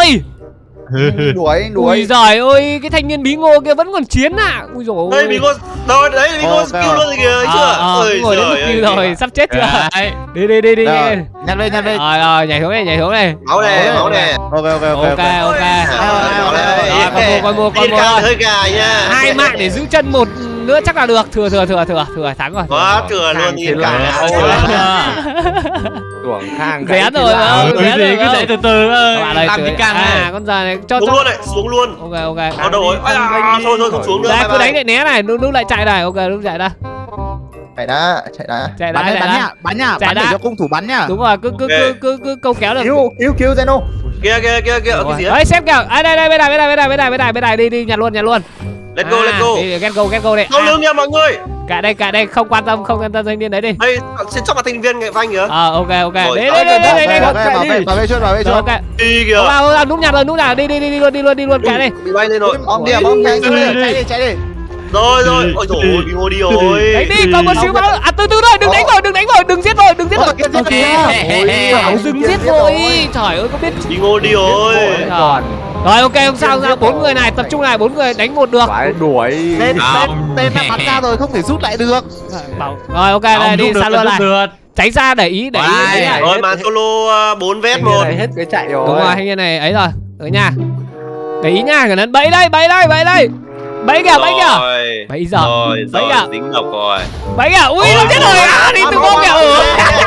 [SPEAKER 2] Đuổi
[SPEAKER 1] Ui
[SPEAKER 2] đuổi.
[SPEAKER 1] giời ơi, cái thanh niên bí ngô kia vẫn còn chiến à. Ui dồi ôi.
[SPEAKER 5] Đây Bí Ngô, đâu đấy Bí Ngô
[SPEAKER 2] Ok.
[SPEAKER 5] skill luôn rồi kìa, thấy
[SPEAKER 1] Ờ,
[SPEAKER 5] chưa?
[SPEAKER 1] ờ,
[SPEAKER 5] Ôi
[SPEAKER 1] ngồi đến lúc
[SPEAKER 5] giời
[SPEAKER 1] kia
[SPEAKER 5] ơi.
[SPEAKER 1] rồi, sắp chết chưa?
[SPEAKER 4] Đấy.
[SPEAKER 1] Đi đi đi đi.
[SPEAKER 2] Rồi, nhặt lên nhặt lên.
[SPEAKER 1] Rồi rồi, nhảy xuống đây, nhảy xuống đây.
[SPEAKER 5] Máu này, máu này.
[SPEAKER 2] Ok ok ok.
[SPEAKER 1] Ok ok.
[SPEAKER 5] Máu này.
[SPEAKER 1] Rồi, con mua, con mua, con
[SPEAKER 5] Điên
[SPEAKER 1] mua.
[SPEAKER 5] càng hơi gà nha.
[SPEAKER 1] Hai mạng để giữ chân một nữa chắc là được. Thừa thừa thừa thừa thừa thắng rồi.
[SPEAKER 5] Quá thừa luôn
[SPEAKER 3] Càng
[SPEAKER 5] điên
[SPEAKER 3] thế
[SPEAKER 5] càng.
[SPEAKER 3] là-
[SPEAKER 5] Ôi.
[SPEAKER 3] Tuồng khang.
[SPEAKER 1] Rén
[SPEAKER 3] cái
[SPEAKER 1] rồi
[SPEAKER 3] thì
[SPEAKER 1] mà.
[SPEAKER 3] là-
[SPEAKER 4] Ừ, thì cứ chạy từ từ ơi.
[SPEAKER 1] Các bạn ơi,
[SPEAKER 4] Làm
[SPEAKER 1] chửi-
[SPEAKER 4] cái căng
[SPEAKER 1] à,
[SPEAKER 4] này.
[SPEAKER 1] con già này cho
[SPEAKER 5] Xuống
[SPEAKER 1] cho.
[SPEAKER 5] luôn này, xuống luôn.
[SPEAKER 1] Ok ok.
[SPEAKER 5] Ở đâu rồi? Ây da, thôi thôi không xuống nữa.
[SPEAKER 1] Đây
[SPEAKER 5] bye
[SPEAKER 1] cứ
[SPEAKER 5] bye.
[SPEAKER 1] đánh lại né này, lúc lúc lại chạy này. Ok, lúc chạy đây.
[SPEAKER 2] Chạy đã, chạy đã.
[SPEAKER 1] Chạy
[SPEAKER 2] Bắn
[SPEAKER 1] đây,
[SPEAKER 2] đấy,
[SPEAKER 1] chạy
[SPEAKER 2] bắn
[SPEAKER 1] đây.
[SPEAKER 2] nhá, bắn nhá,
[SPEAKER 1] Chạy
[SPEAKER 2] bắn để
[SPEAKER 1] đã.
[SPEAKER 2] cho cung thủ bắn nhá.
[SPEAKER 1] Đúng rồi, cứ cứ cứ cứ cứ câu kéo được.
[SPEAKER 2] Cứu cứu cứu Zeno.
[SPEAKER 5] Kia kia kia kia ở cái gì á?
[SPEAKER 1] Đấy xếp kìa. À đây đây bên này bên này bên này bên này bên này bên này đi đi nhặt luôn nhặt luôn.
[SPEAKER 5] Let's go,
[SPEAKER 1] À,
[SPEAKER 5] let's go.
[SPEAKER 1] đi, get go get go đây.
[SPEAKER 5] Sau lưng nha mọi người.
[SPEAKER 1] Cả đây cả đây không quan tâm không quan tâm thanh niên đấy đi.
[SPEAKER 5] Đây, xin chọn mặt thành viên nghệ vanh kìa.
[SPEAKER 1] Ờ ok ok.
[SPEAKER 5] Rồi,
[SPEAKER 1] Đây
[SPEAKER 5] rồi,
[SPEAKER 1] đây đây đây đây.
[SPEAKER 2] Bảo
[SPEAKER 1] đây.
[SPEAKER 2] vệ bảo vệ bảo vệ trước bảo vệ
[SPEAKER 1] Rồi,
[SPEAKER 2] trước.
[SPEAKER 1] ok.
[SPEAKER 5] Đi kìa.
[SPEAKER 1] Không sao, núp nhặt rồi, núp nhặt. Đi đi đi đi luôn đi luôn đi luôn cả đây.
[SPEAKER 5] Bị bay lên rồi.
[SPEAKER 2] Ôm điểm ôm nhanh
[SPEAKER 4] Đi,
[SPEAKER 2] lên,
[SPEAKER 4] đi.
[SPEAKER 2] chạy đi chạy đi.
[SPEAKER 5] Rồi rồi. Ôi dồi ôi, Bí Ngô đi rồi.
[SPEAKER 1] Đánh đi, còn một xíu máu. À từ từ thôi, đừng đánh rồi, đừng đánh rồi, đừng giết rồi, đừng giết rồi.
[SPEAKER 2] Ôi, kia, kia,
[SPEAKER 4] Ok.
[SPEAKER 2] kia.
[SPEAKER 1] Bảo đừng giết rồi. Trời ơi có biết.
[SPEAKER 5] Bí Ngô đi rồi.
[SPEAKER 1] Rồi. Rồi ok không sao không sao, bốn người này tập trung này, bốn người đánh một được.
[SPEAKER 3] Phải đuổi.
[SPEAKER 2] Tên
[SPEAKER 4] À,
[SPEAKER 2] tên tên đã bắn ra rồi không thể rút lại được.
[SPEAKER 1] Bảo. Rồi ok đây đi xa luôn này. Tránh ra để ý để ý.
[SPEAKER 4] Vai.
[SPEAKER 1] Đấy này.
[SPEAKER 5] Rồi mà solo bốn vét
[SPEAKER 3] Anh
[SPEAKER 5] một.
[SPEAKER 3] này hết cái chạy rồi.
[SPEAKER 1] Đúng rồi, anh em này ấy rồi. Ở nhà. Để ý nha, cẩn thận bẫy đây, bẫy đây, bẫy đây. Bẫy kìa, bẫy kìa.
[SPEAKER 5] Rồi.
[SPEAKER 1] Bẫy giờ.
[SPEAKER 5] Rồi,
[SPEAKER 1] Bẫy
[SPEAKER 5] rồi,
[SPEAKER 1] à?
[SPEAKER 5] dính độc rồi.
[SPEAKER 1] Bẫy kìa. Ui nó chết rồi. À đi từ bóng kìa. Ừ.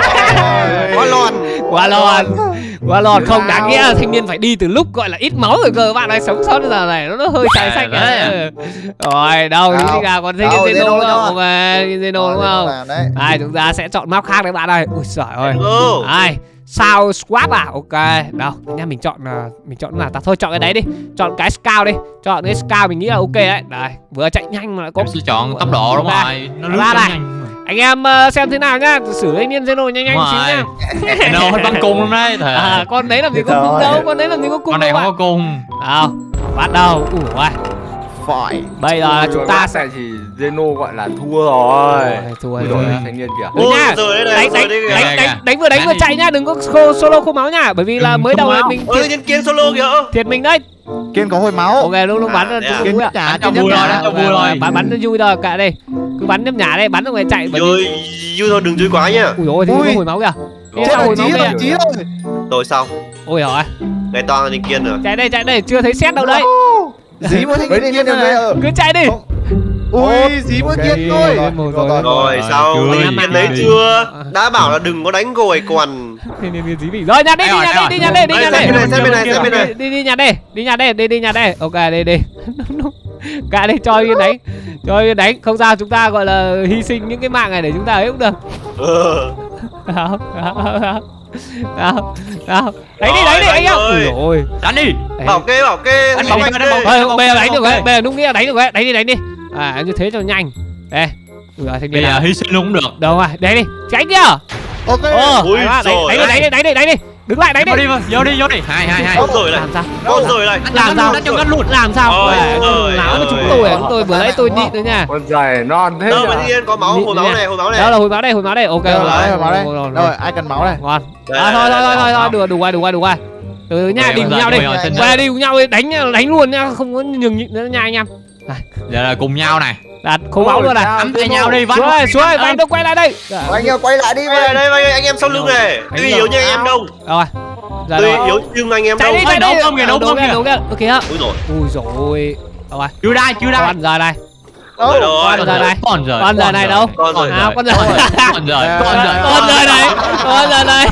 [SPEAKER 5] Quá lòn.
[SPEAKER 1] Quá lòn. Quá lòn không đáng nghĩa là thanh niên phải đi từ lúc gọi là ít máu rồi cơ, bạn này sống sót bây giờ này nó, nó hơi trái xanh đấy. Rồi đâu
[SPEAKER 2] Đâu?
[SPEAKER 1] thì là còn thanh
[SPEAKER 2] Đâu,
[SPEAKER 1] niên Zeno
[SPEAKER 2] Zeno
[SPEAKER 1] đúng
[SPEAKER 2] đâu?
[SPEAKER 1] không? Ok, Zeno đúng không?
[SPEAKER 2] Làm đấy.
[SPEAKER 1] Ai chúng ta sẽ chọn map khác đấy bạn ơi. Ui giời ơi.
[SPEAKER 5] Ừ.
[SPEAKER 1] Ai sao squad à? Ok, đâu nha mình chọn uh, mình chọn là ta thôi chọn cái đấy đi, chọn cái scout đi, chọn cái scout mình nghĩ là ok đấy. Đây vừa chạy nhanh mà lại có
[SPEAKER 4] Em sẽ chọn tốc độ đúng
[SPEAKER 1] Ok.
[SPEAKER 4] rồi. Nó lướt
[SPEAKER 1] Ra
[SPEAKER 4] rất
[SPEAKER 1] này.
[SPEAKER 4] nhanh.
[SPEAKER 1] anh em uh, xem thế nào nhá, xử thanh niên Zeno nhanh nhanh
[SPEAKER 4] Đúng
[SPEAKER 1] xíu nha.
[SPEAKER 4] rồi. Nó hết bắn cung lắm đấy. Thề.
[SPEAKER 1] À, con đấy làm gì có cung
[SPEAKER 2] Rồi.
[SPEAKER 1] đâu, con đấy làm gì có cung
[SPEAKER 4] Con này
[SPEAKER 1] đâu
[SPEAKER 4] không
[SPEAKER 1] bạn.
[SPEAKER 4] có cung.
[SPEAKER 1] Đâu, bắt đầu. Ủa ơi.
[SPEAKER 2] phải.
[SPEAKER 1] Bây giờ là chúng ta
[SPEAKER 3] sẽ chỉ Zeno gọi là thua rồi.
[SPEAKER 1] Thua
[SPEAKER 3] rồi
[SPEAKER 1] rồi.
[SPEAKER 3] thanh niên kìa.
[SPEAKER 1] Đúng nha.
[SPEAKER 5] Rồi đây
[SPEAKER 1] Đánh
[SPEAKER 5] này,
[SPEAKER 1] đánh
[SPEAKER 5] rồi
[SPEAKER 1] đánh
[SPEAKER 5] đây.
[SPEAKER 1] đánh đánh vừa đánh vừa chạy nhá, đừng có solo khô máu nha, bởi vì là mới đầu mình
[SPEAKER 5] Ơ nhân kiến solo kìa.
[SPEAKER 1] thiệt mình đấy.
[SPEAKER 2] Kiên có hồi máu.
[SPEAKER 1] Ok lúc lúc bắn là
[SPEAKER 2] Kiên
[SPEAKER 1] vui ạ.
[SPEAKER 2] nhả,
[SPEAKER 4] cho
[SPEAKER 2] Kiên
[SPEAKER 4] vui
[SPEAKER 2] nhả.
[SPEAKER 4] rồi, cho vui rồi.
[SPEAKER 1] Bắn bắn cho vui thôi cả đây. Cứ bắn nhấp nhả đây, bắn ra ngoài chạy bởi vì
[SPEAKER 5] Rồi, vui thôi đừng chơi quá nhá.
[SPEAKER 1] ui ôi thì
[SPEAKER 2] Ui.
[SPEAKER 1] có hồi máu kìa. Đi
[SPEAKER 2] Chết
[SPEAKER 1] ra
[SPEAKER 2] rồi,
[SPEAKER 1] hồi máu
[SPEAKER 2] chí rồi,
[SPEAKER 1] kìa.
[SPEAKER 2] chí rồi.
[SPEAKER 5] Rồi xong.
[SPEAKER 1] Ôi giời.
[SPEAKER 5] Ngày to nhân kiến rồi.
[SPEAKER 1] Chạy đây chạy đây, chưa thấy xét đâu đấy.
[SPEAKER 2] Dí mỗi thanh niên Kiên rồi.
[SPEAKER 1] Cứ chạy đi.
[SPEAKER 2] Ui, dí mỗi Kiên thôi.
[SPEAKER 5] Rồi sao nhân kiến đấy chưa? Đã bảo là đừng có đánh gồi quằn.
[SPEAKER 1] Thì thì dí bị. Rồi nhặt đi, đi nhặt đi, đi nhặt đi, đi nhặt
[SPEAKER 5] Đây,
[SPEAKER 1] đi.
[SPEAKER 5] đây, xem bên này, xem bên này.
[SPEAKER 1] Đi đi nhặt đi, đi nhặt đi, đi đi nhặt đi. Ok đi đi. Cả đây cho Yên đánh. Cho Yên đánh, không sao chúng ta gọi là hy sinh những cái mạng này để chúng ta ấy cũng được.
[SPEAKER 5] Ờ.
[SPEAKER 1] Nào, nào, nào. Nào, nào. Đánh đi, đánh đi anh em. Ui ôi.
[SPEAKER 4] Đánh đi.
[SPEAKER 5] Bảo kê, bảo kê.
[SPEAKER 4] Anh
[SPEAKER 5] đi
[SPEAKER 4] bảo
[SPEAKER 5] đánh
[SPEAKER 4] kê,
[SPEAKER 5] kê.
[SPEAKER 4] anh bảo
[SPEAKER 1] Thôi bây giờ đánh được đấy, bây giờ đúng nghĩa là đánh được đấy, đánh đi đánh đi. À như thế cho nhanh. Đây. Ui giời, thanh
[SPEAKER 4] Bây
[SPEAKER 1] niên
[SPEAKER 4] giờ
[SPEAKER 1] nào.
[SPEAKER 4] hy sinh luôn cũng được.
[SPEAKER 1] Đâu rồi, đây đi. Tránh kia.
[SPEAKER 2] Ok.
[SPEAKER 1] Ờ,
[SPEAKER 5] Ui
[SPEAKER 1] đánh đánh
[SPEAKER 5] giời
[SPEAKER 1] đi, đánh đi, đánh đi, đánh đi. Đứng lại đánh đi.
[SPEAKER 4] Vô đi, vô đi, vô đi. Hai, hai, hai.
[SPEAKER 5] Con rồi này.
[SPEAKER 1] Làm sao?
[SPEAKER 5] Con rồi này.
[SPEAKER 1] Làm sao?
[SPEAKER 4] Đánh trong cắt luôn.
[SPEAKER 1] Làm sao?
[SPEAKER 5] Ôi, ôi,
[SPEAKER 1] Láo
[SPEAKER 5] ôi,
[SPEAKER 1] mà chúng
[SPEAKER 5] ôi.
[SPEAKER 1] tôi à, chúng tôi vừa nãy tôi nhịn nữa nha.
[SPEAKER 3] Con dài non thế
[SPEAKER 5] Đâu mà
[SPEAKER 3] nhỉ?
[SPEAKER 5] Yên có máu, hồi máu này, hồi máu này.
[SPEAKER 1] Đó là hồi máu đây, hồi máu đây. Ok
[SPEAKER 2] Rồi,
[SPEAKER 1] rồi.
[SPEAKER 2] rồi, máu đây.
[SPEAKER 1] Rồi,
[SPEAKER 2] Rồi, ai cần máu đây?
[SPEAKER 1] ngon.
[SPEAKER 5] Đây,
[SPEAKER 1] À,
[SPEAKER 5] đây,
[SPEAKER 1] thôi
[SPEAKER 5] đây,
[SPEAKER 1] thôi thôi
[SPEAKER 5] đây.
[SPEAKER 1] thôi, được đủ rồi, đủ rồi, đủ rồi. Từ nha,
[SPEAKER 4] Rồi,
[SPEAKER 1] đi cùng
[SPEAKER 4] rồi,
[SPEAKER 1] nhau đi.
[SPEAKER 4] rồi, rồi,
[SPEAKER 1] Qua đi cùng nhau đi, đánh đánh luôn nha, không có nhường nhịn nữa nha anh em.
[SPEAKER 4] Giờ là cùng nhau này.
[SPEAKER 1] Đặt khô máu luôn này.
[SPEAKER 4] Nắm tay nhau đi,
[SPEAKER 1] Xuống rồi, xuống rồi, Vành đâu quay lại đây.
[SPEAKER 2] Anh em quay lại đi.
[SPEAKER 5] Đây đây đây anh em sau lưng này. Tuy yếu nhưng anh em đông.
[SPEAKER 1] Rồi. Giờ
[SPEAKER 5] Tuy
[SPEAKER 1] rồi.
[SPEAKER 5] yếu nhưng anh em
[SPEAKER 1] Chạy
[SPEAKER 5] đông.
[SPEAKER 1] đi, chạy đi.
[SPEAKER 4] Đấu không kìa, đấu
[SPEAKER 1] Đấu
[SPEAKER 4] không
[SPEAKER 1] kìa,
[SPEAKER 4] kìa.
[SPEAKER 1] đấu kìa. Ok á.
[SPEAKER 5] Úi rồi.
[SPEAKER 1] Ui rồi. Rồi.
[SPEAKER 4] Chưa đai, chưa đai.
[SPEAKER 1] Con giờ này.
[SPEAKER 5] Rồi
[SPEAKER 1] Con
[SPEAKER 5] rồi.
[SPEAKER 1] giờ này.
[SPEAKER 4] Con giờ.
[SPEAKER 1] Con giờ này đâu?
[SPEAKER 5] Con rồi.
[SPEAKER 1] À, con giờ.
[SPEAKER 4] Con giờ. Con giờ.
[SPEAKER 1] Con giờ này. Con giờ này.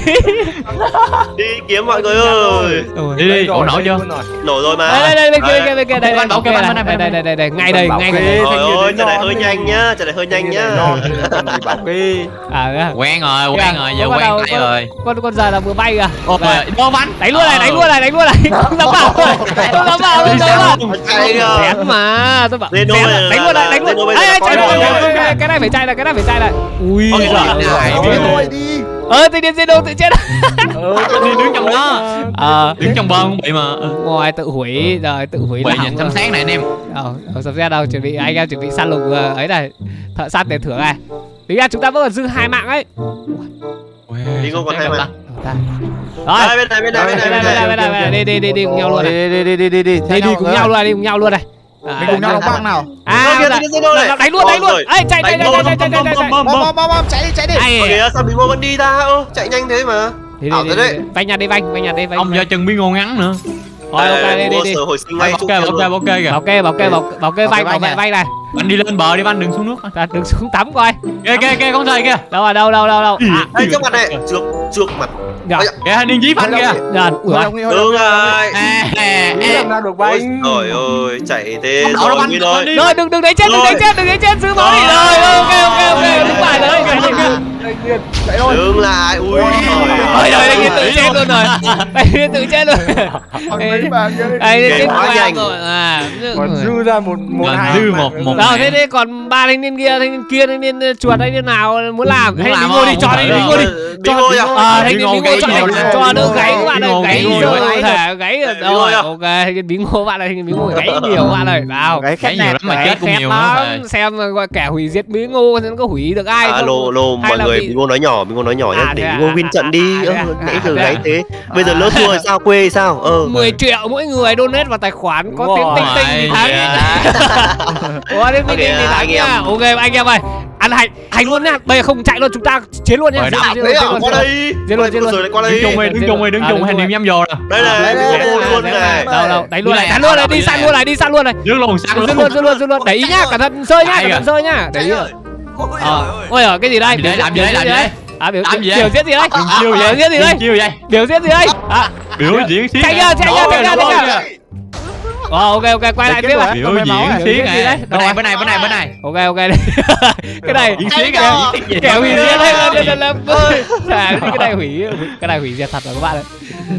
[SPEAKER 5] Đi kiếm mọi người ơi.
[SPEAKER 4] Đi đi, ổn nổi chưa?
[SPEAKER 5] Nổ rồi mà.
[SPEAKER 1] Đây đây đây bên kia bên kia bên kia đây.
[SPEAKER 4] Bạn bảo kê,
[SPEAKER 1] Ok
[SPEAKER 4] bạn
[SPEAKER 1] này.
[SPEAKER 4] bên
[SPEAKER 1] Đây
[SPEAKER 4] này,
[SPEAKER 1] đây đây đây ngay đây, ngay đây.
[SPEAKER 5] Trời ơi, trận này hơi nhanh nhá, trận này hơi nhanh nhá.
[SPEAKER 3] Bảo kê.
[SPEAKER 1] À.
[SPEAKER 4] Quen rồi, quen rồi, giờ quen tay rồi.
[SPEAKER 1] Con con giờ là vừa bay kìa.
[SPEAKER 4] Ôi, vô bắn.
[SPEAKER 1] Đánh luôn này, đánh luôn này, đánh luôn này. Không dám vào. Không dám vào, không dám vào.
[SPEAKER 5] Chạy kìa.
[SPEAKER 1] Xén mà, tôi bảo.
[SPEAKER 5] Zeno
[SPEAKER 1] xén
[SPEAKER 5] bây
[SPEAKER 1] là-
[SPEAKER 5] giờ
[SPEAKER 1] đánh luôn
[SPEAKER 5] là-
[SPEAKER 1] này, đánh
[SPEAKER 5] Zeno
[SPEAKER 1] luôn.
[SPEAKER 5] bây giờ
[SPEAKER 1] Ê,
[SPEAKER 5] là
[SPEAKER 1] ê,
[SPEAKER 5] con
[SPEAKER 1] chạy
[SPEAKER 5] rồi.
[SPEAKER 1] rồi, cái này- cái này phải chạy này, cái này phải chạy này. Ui
[SPEAKER 4] Ôi,
[SPEAKER 1] giời.
[SPEAKER 4] này,
[SPEAKER 2] Đi thôi đi.
[SPEAKER 1] Ơ, tự nhiên Zeno tự chết.
[SPEAKER 4] Đi đứng trong đó.
[SPEAKER 1] Ờ,
[SPEAKER 4] Đứng trong bờ không bị mà.
[SPEAKER 1] ngoài tự hủy rồi, tự hủy
[SPEAKER 4] Bị
[SPEAKER 1] là
[SPEAKER 4] nhìn
[SPEAKER 1] hỏng
[SPEAKER 4] xăm
[SPEAKER 1] rồi.
[SPEAKER 4] sáng này anh em.
[SPEAKER 1] Đâu, đâu sắp xếp đâu, chuẩn bị anh em chuẩn bị săn lùng ờ, ấy này, thợ săn để thưởng này. Tính ra chúng ta vẫn còn dư hai mạng ấy.
[SPEAKER 5] Đi ngô còn hai mạng.
[SPEAKER 1] Đâu ta? Rồi,
[SPEAKER 5] Đây bên này bên này bên này
[SPEAKER 1] đây,
[SPEAKER 5] bên
[SPEAKER 1] đây,
[SPEAKER 5] này.
[SPEAKER 1] đây, đây, đây, đi đi đi đi cùng nhau luôn này.
[SPEAKER 2] Đi đi đi đi đi đi.
[SPEAKER 1] Đi đi cùng nhau luôn, đi cùng nhau luôn này. À,
[SPEAKER 2] Mình cùng nhau đóng băng nào.
[SPEAKER 1] À,
[SPEAKER 5] Ơ, kìa,
[SPEAKER 1] là-
[SPEAKER 5] tự nhiên Zeno này.
[SPEAKER 1] là- đánh luôn, đánh luôn.
[SPEAKER 5] Rồi.
[SPEAKER 1] Ê, chạy chạy chạy chạy chạy chạy chạy chạy.
[SPEAKER 2] Bom bom bom bom chạy đi chạy đi.
[SPEAKER 1] Ai?
[SPEAKER 5] Ơ kìa, sao bị ngô vẫn đi ta? Ơ, chạy nhanh thế mà.
[SPEAKER 1] Đi
[SPEAKER 5] Ảo
[SPEAKER 1] đi
[SPEAKER 5] thật
[SPEAKER 1] đi.
[SPEAKER 5] đấy.
[SPEAKER 1] Vanh nhặt đi, vanh, vanh nhặt đi, vanh.
[SPEAKER 4] Ông giờ chân bị ngô ngắn nữa.
[SPEAKER 1] Rồi ok đi đi
[SPEAKER 5] Ngô
[SPEAKER 1] đi.
[SPEAKER 5] sờ hồi sinh ngay
[SPEAKER 4] Bảo
[SPEAKER 5] chỗ
[SPEAKER 4] kê,
[SPEAKER 5] kia
[SPEAKER 4] bảo kê,
[SPEAKER 5] luôn.
[SPEAKER 4] bảo kê kìa.
[SPEAKER 1] Bảo kê, bảo kê, bảo bảo kê vanh, bảo
[SPEAKER 2] vanh
[SPEAKER 1] vệ
[SPEAKER 2] này.
[SPEAKER 1] vanh này.
[SPEAKER 4] Anh đi lên bờ đi, anh đừng xuống nước.
[SPEAKER 1] Ta đừng xuống tắm coi.
[SPEAKER 4] Kìa, kìa, kìa, con thầy kìa.
[SPEAKER 1] Đâu rồi, đâu đâu đâu đâu. À,
[SPEAKER 5] Đây trước mặt này, trước trước mặt.
[SPEAKER 1] dạ.
[SPEAKER 4] Kìa, anh điên dí anh kìa.
[SPEAKER 1] Dạ, ui
[SPEAKER 2] Thôi
[SPEAKER 1] giời.
[SPEAKER 2] ông đi thôi.
[SPEAKER 5] Đúng rồi.
[SPEAKER 4] À, à,
[SPEAKER 3] Đi làm
[SPEAKER 4] à.
[SPEAKER 3] nào được
[SPEAKER 5] Ôi
[SPEAKER 3] bánh.
[SPEAKER 5] trời ơi, chạy thế
[SPEAKER 4] Không đổ đâu
[SPEAKER 5] rồi
[SPEAKER 4] anh,
[SPEAKER 5] Nguyên
[SPEAKER 4] anh
[SPEAKER 5] ơi.
[SPEAKER 4] đi.
[SPEAKER 1] Rồi đừng đừng đánh chết, đừng đánh chết, đừng đánh chết, giữ máu đi. Rồi, ok ok ok, đúng bài rồi.
[SPEAKER 3] Thanh niên, chạy thôi.
[SPEAKER 5] Đứng lại, ui
[SPEAKER 1] Ôi
[SPEAKER 5] trời
[SPEAKER 1] trời, anh ấy tự chết luôn rồi. Anh ấy tự chết luôn.
[SPEAKER 2] Ông mấy bạn kia đi.
[SPEAKER 1] Anh ấy chết
[SPEAKER 5] quá
[SPEAKER 1] quá
[SPEAKER 5] nhanh.
[SPEAKER 1] rồi. À.
[SPEAKER 3] Còn dư ra một một
[SPEAKER 4] Còn
[SPEAKER 3] hai.
[SPEAKER 4] dư một- một-
[SPEAKER 1] Đâu thế đấy, còn ba thanh niên kia, thanh niên kia, thanh niên chuột, thanh niên nào muốn làm?
[SPEAKER 4] Muốn
[SPEAKER 1] Hay
[SPEAKER 4] làm
[SPEAKER 1] Bí Ngô đi,
[SPEAKER 4] không?
[SPEAKER 1] cho đi, Bí Ngô đi.
[SPEAKER 5] Bí Ngô à?
[SPEAKER 1] À, thanh
[SPEAKER 4] Bí
[SPEAKER 1] niên
[SPEAKER 4] Ngô
[SPEAKER 1] Bí Ngô
[SPEAKER 4] gáy
[SPEAKER 1] cho
[SPEAKER 4] nhiều
[SPEAKER 1] cho
[SPEAKER 4] lắm.
[SPEAKER 1] cho đỡ gáy các bạn ơi,
[SPEAKER 4] Bí Ngô
[SPEAKER 1] gáy
[SPEAKER 4] gáy nhiều
[SPEAKER 1] rồi,
[SPEAKER 4] lắm.
[SPEAKER 1] có thể gáy được
[SPEAKER 5] Bí Ngô
[SPEAKER 1] rồi.
[SPEAKER 5] à?
[SPEAKER 1] Ok, thanh niên Bí Ngô bạn ơi, thanh niên Bí Ngô gáy nhiều các bạn ơi. Nào.
[SPEAKER 2] Cái
[SPEAKER 4] Gáy
[SPEAKER 2] khét
[SPEAKER 4] nhiều
[SPEAKER 2] nẹt.
[SPEAKER 4] lắm mà
[SPEAKER 1] Gáy
[SPEAKER 4] chết cũng
[SPEAKER 1] khét
[SPEAKER 4] nhiều
[SPEAKER 1] lắm.
[SPEAKER 4] lắm.
[SPEAKER 1] Xem gọi kẻ hủy diệt Bí Ngô thì nó có hủy được ai
[SPEAKER 5] À,
[SPEAKER 1] không?
[SPEAKER 5] lô lô
[SPEAKER 1] Hay
[SPEAKER 5] mọi
[SPEAKER 1] là
[SPEAKER 5] người
[SPEAKER 1] bị-
[SPEAKER 5] Bí Ngô nói nhỏ, Bí Ngô nói nhỏ
[SPEAKER 1] À,
[SPEAKER 5] nhá,
[SPEAKER 1] thế
[SPEAKER 5] để
[SPEAKER 1] à?
[SPEAKER 5] Bí Ngô win trận đi.
[SPEAKER 1] À,
[SPEAKER 5] Ơ,
[SPEAKER 1] thế à?
[SPEAKER 5] nãy
[SPEAKER 1] À,
[SPEAKER 5] giờ
[SPEAKER 1] thế à?
[SPEAKER 5] gáy thế. Bây giờ lỡ thua thì sao quê thì sao? Ờ.
[SPEAKER 1] mười triệu mỗi người donate vào tài khoản có
[SPEAKER 3] Đúng
[SPEAKER 1] tiếng
[SPEAKER 3] rồi.
[SPEAKER 1] tinh tinh thì thắng. Có tiếng tinh tinh thì
[SPEAKER 5] Ok,
[SPEAKER 1] thắng
[SPEAKER 5] anh
[SPEAKER 1] nha.
[SPEAKER 5] em.
[SPEAKER 1] Ok anh em ơi, ăn hành hành luôn nhá. Bây giờ không chạy luôn, chúng ta chiến luôn nhá.
[SPEAKER 4] Rồi,
[SPEAKER 1] Chiến
[SPEAKER 4] đảo
[SPEAKER 1] luôn,
[SPEAKER 5] Thế
[SPEAKER 1] chiến
[SPEAKER 5] à,
[SPEAKER 1] luôn,
[SPEAKER 5] qua
[SPEAKER 1] chiến luôn.
[SPEAKER 5] đây.
[SPEAKER 1] Giết luôn, giết luôn.
[SPEAKER 5] Rồi lại qua
[SPEAKER 4] Đứng
[SPEAKER 5] đây.
[SPEAKER 4] chung đi, đứng chung đi, đứng
[SPEAKER 1] À,
[SPEAKER 4] chung,
[SPEAKER 1] đứng
[SPEAKER 4] hành
[SPEAKER 1] chung
[SPEAKER 4] niệm nhắm vô nè.
[SPEAKER 5] Đây này,
[SPEAKER 2] Đây,
[SPEAKER 5] Bí
[SPEAKER 2] đây,
[SPEAKER 5] Ngô
[SPEAKER 2] đây,
[SPEAKER 5] luôn
[SPEAKER 2] đây,
[SPEAKER 5] này.
[SPEAKER 1] Đâu đâu, đánh luôn
[SPEAKER 4] Đi
[SPEAKER 1] này,
[SPEAKER 4] này,
[SPEAKER 1] đánh luôn này,
[SPEAKER 4] đi
[SPEAKER 1] đi
[SPEAKER 4] này.
[SPEAKER 1] săn luôn này, đi săn luôn này.
[SPEAKER 4] Dứt luôn, săn
[SPEAKER 1] Dứt
[SPEAKER 4] luôn.
[SPEAKER 1] luôn, dứt luôn, dứt luôn. Để ý nhá, cẩn thận rơi nhá, cẩn thận rơi nhá. Để ý.
[SPEAKER 5] Ôi
[SPEAKER 1] Ờ, ôi giời, cái gì đây?
[SPEAKER 4] Làm gì đấy, làm gì đấy, làm gì đấy?
[SPEAKER 1] À, biểu
[SPEAKER 4] Làm gì
[SPEAKER 1] biểu
[SPEAKER 4] đấy?
[SPEAKER 1] diễn gì đấy?
[SPEAKER 4] Chiêu
[SPEAKER 1] Biểu
[SPEAKER 4] vậy,
[SPEAKER 1] diễn gì đấy?
[SPEAKER 4] chiêu vậy.
[SPEAKER 1] Biểu diễn gì đấy? À,
[SPEAKER 4] Biểu diễn xiếc.
[SPEAKER 1] chạy ra, chạy ra, chạy ra, chạy ra. Ờ, ok ok, quay lại tiếp này.
[SPEAKER 4] Biểu diễn
[SPEAKER 1] Biểu
[SPEAKER 4] xiếc
[SPEAKER 1] diễn gì đấy?
[SPEAKER 4] này. Bên
[SPEAKER 1] Đâu
[SPEAKER 4] này,
[SPEAKER 1] rồi?
[SPEAKER 4] bên này, bên này, bên này.
[SPEAKER 1] Ok ok đây. Cái này
[SPEAKER 4] Diễn xiếc
[SPEAKER 1] kẻ
[SPEAKER 4] à, diễn xiếc gì?
[SPEAKER 1] kẻ hủy diệt đây là là là là cái này hủy cái này hủy diệt thật rồi các bạn ơi.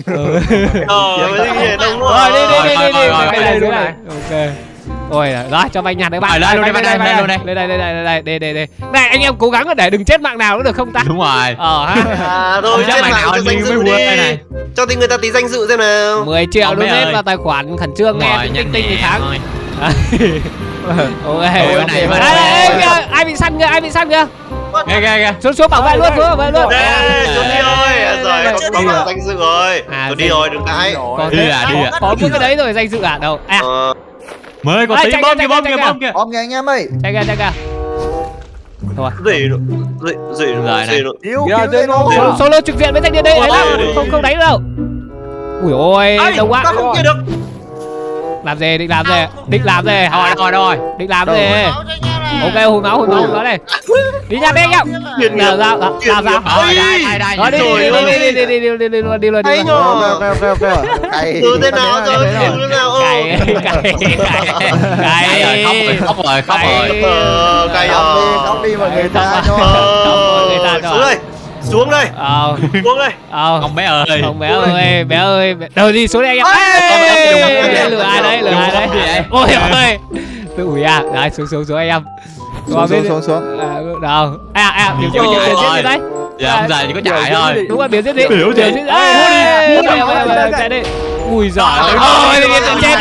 [SPEAKER 5] Ờ, cái gì đông luôn.
[SPEAKER 1] Rồi đi đi đi đi đi
[SPEAKER 4] rồi,
[SPEAKER 1] cái
[SPEAKER 4] rồi,
[SPEAKER 1] này
[SPEAKER 4] rồi,
[SPEAKER 1] này. Ok. Ôi rồi cho vay nhặt đấy bạn.
[SPEAKER 4] Rồi, lên luôn đây, lên đây, lên luôn đây.
[SPEAKER 1] Lên đây lên đây lên đây đây đây đây. Này anh em cố gắng để đừng chết mạng nào nữa được không ta?
[SPEAKER 4] Đúng rồi.
[SPEAKER 1] Ờ ha.
[SPEAKER 5] À thôi,
[SPEAKER 4] Chắc
[SPEAKER 5] chết
[SPEAKER 4] mày
[SPEAKER 5] mạng
[SPEAKER 4] nào
[SPEAKER 5] cho
[SPEAKER 4] anh
[SPEAKER 5] danh
[SPEAKER 4] đi
[SPEAKER 5] dự
[SPEAKER 4] mới
[SPEAKER 5] đi.
[SPEAKER 4] quên này.
[SPEAKER 5] Cho tí người ta tí danh dự xem nào.
[SPEAKER 1] mười triệu
[SPEAKER 4] Ông
[SPEAKER 1] donate
[SPEAKER 4] ơi.
[SPEAKER 1] vào tài khoản khẩn trương nghe
[SPEAKER 4] Rồi,
[SPEAKER 1] tinh
[SPEAKER 4] nhanh
[SPEAKER 1] tinh thì
[SPEAKER 4] nè,
[SPEAKER 1] thắng.
[SPEAKER 4] thôi.
[SPEAKER 1] Ok.
[SPEAKER 4] Ôi, này mà-
[SPEAKER 1] Ê, ê, kìa, ai bị săn kìa, ai bị săn kìa.
[SPEAKER 4] Kìa kìa kìa.
[SPEAKER 1] Xuống xuống bảo vệ luôn, xuống bảo vệ luôn.
[SPEAKER 5] Ê, trốn đi rồi. Rồi, có có có danh dự rồi.
[SPEAKER 1] À,
[SPEAKER 5] Tôi đi rồi, đừng cãi.
[SPEAKER 1] Có
[SPEAKER 4] Đi
[SPEAKER 1] thế
[SPEAKER 4] à, đi à.
[SPEAKER 1] có mỗi cái đấy rồi, danh dự à đâu. À,
[SPEAKER 5] Ờ,
[SPEAKER 4] Mới có
[SPEAKER 1] Ê,
[SPEAKER 4] tí
[SPEAKER 1] chạy
[SPEAKER 4] bom
[SPEAKER 1] kìa,
[SPEAKER 4] kìa, bom
[SPEAKER 1] chạy
[SPEAKER 4] kìa,
[SPEAKER 1] kìa.
[SPEAKER 4] bom kìa.
[SPEAKER 2] Bom nha anh em ơi.
[SPEAKER 1] chạy kìa, chạy kìa. Thôi.
[SPEAKER 5] gì nữa? Gì gì nữa?
[SPEAKER 4] Rồi này.
[SPEAKER 5] Gì nữa?
[SPEAKER 2] Cứu
[SPEAKER 3] Kìa,
[SPEAKER 2] cứu
[SPEAKER 3] trên
[SPEAKER 2] lên
[SPEAKER 3] nó-
[SPEAKER 2] không?
[SPEAKER 1] Solo, solo trực diện với thanh niên đây, đấy
[SPEAKER 5] Ôi,
[SPEAKER 1] đâu,
[SPEAKER 5] ôi,
[SPEAKER 1] không không đánh đâu. Ui ôi,
[SPEAKER 5] Ai,
[SPEAKER 1] đông quá.
[SPEAKER 5] tao không kia được.
[SPEAKER 1] Làm gì, định làm gì, định làm gì,
[SPEAKER 4] Rồi rồi rồi.
[SPEAKER 1] định làm gì. Ok, hùn máu, hùn máu, hùn máu đây. Đi nha, đi nha.
[SPEAKER 5] Chuyên nghiệp.
[SPEAKER 1] Nào, sao, sao,
[SPEAKER 5] Chuyên
[SPEAKER 1] sao,
[SPEAKER 5] nghiệp.
[SPEAKER 1] sao?
[SPEAKER 4] Rồi đây đây đây.
[SPEAKER 1] Rồi đi,
[SPEAKER 5] Rồi,
[SPEAKER 1] đi,
[SPEAKER 5] rồi.
[SPEAKER 1] đi, đi, đi, đi, đi, đi, đi luôn, đi luôn, đi
[SPEAKER 5] Hay
[SPEAKER 1] luôn.
[SPEAKER 5] nhờ.
[SPEAKER 2] Ok ok ok ok. Cày.
[SPEAKER 5] Từ thế nào rồi?
[SPEAKER 2] Thế nào?
[SPEAKER 5] Từ thế nào? Ờ.
[SPEAKER 1] Cày, cày, cày,
[SPEAKER 4] Cày rồi, khóc rồi, khóc rồi, khóc rồi.
[SPEAKER 1] Cày.
[SPEAKER 5] Ờ, cày
[SPEAKER 2] Khóc đi,
[SPEAKER 5] ờ.
[SPEAKER 2] khóc đi mọi người ta
[SPEAKER 1] Khóc.
[SPEAKER 2] cho.
[SPEAKER 5] Ờ,
[SPEAKER 1] người ta cho
[SPEAKER 5] xuống
[SPEAKER 1] à?
[SPEAKER 5] đây. Xuống đây.
[SPEAKER 1] Ờ,
[SPEAKER 5] Xuống đây.
[SPEAKER 1] ờ.
[SPEAKER 4] Ông bé ơi.
[SPEAKER 1] Ông bé ơi, bé ơi, bé- đâu đi xuống đây anh em. Ê, lừa ai đấy, lừa ai đấy. Ôi ơi, tự ủi à, đấy xuống xuống xuống anh em.
[SPEAKER 2] Xuống xuống xuống xuống.
[SPEAKER 1] À, đâu? À à, biểu diễn biểu diễn gì đấy?
[SPEAKER 4] Giờ ông già chỉ có chạy thôi.
[SPEAKER 1] Đúng rồi, biểu diễn gì?
[SPEAKER 4] Biểu gì?
[SPEAKER 1] diễn. Ê, chạy đi. Ui giời ơi, tự nhiên chết.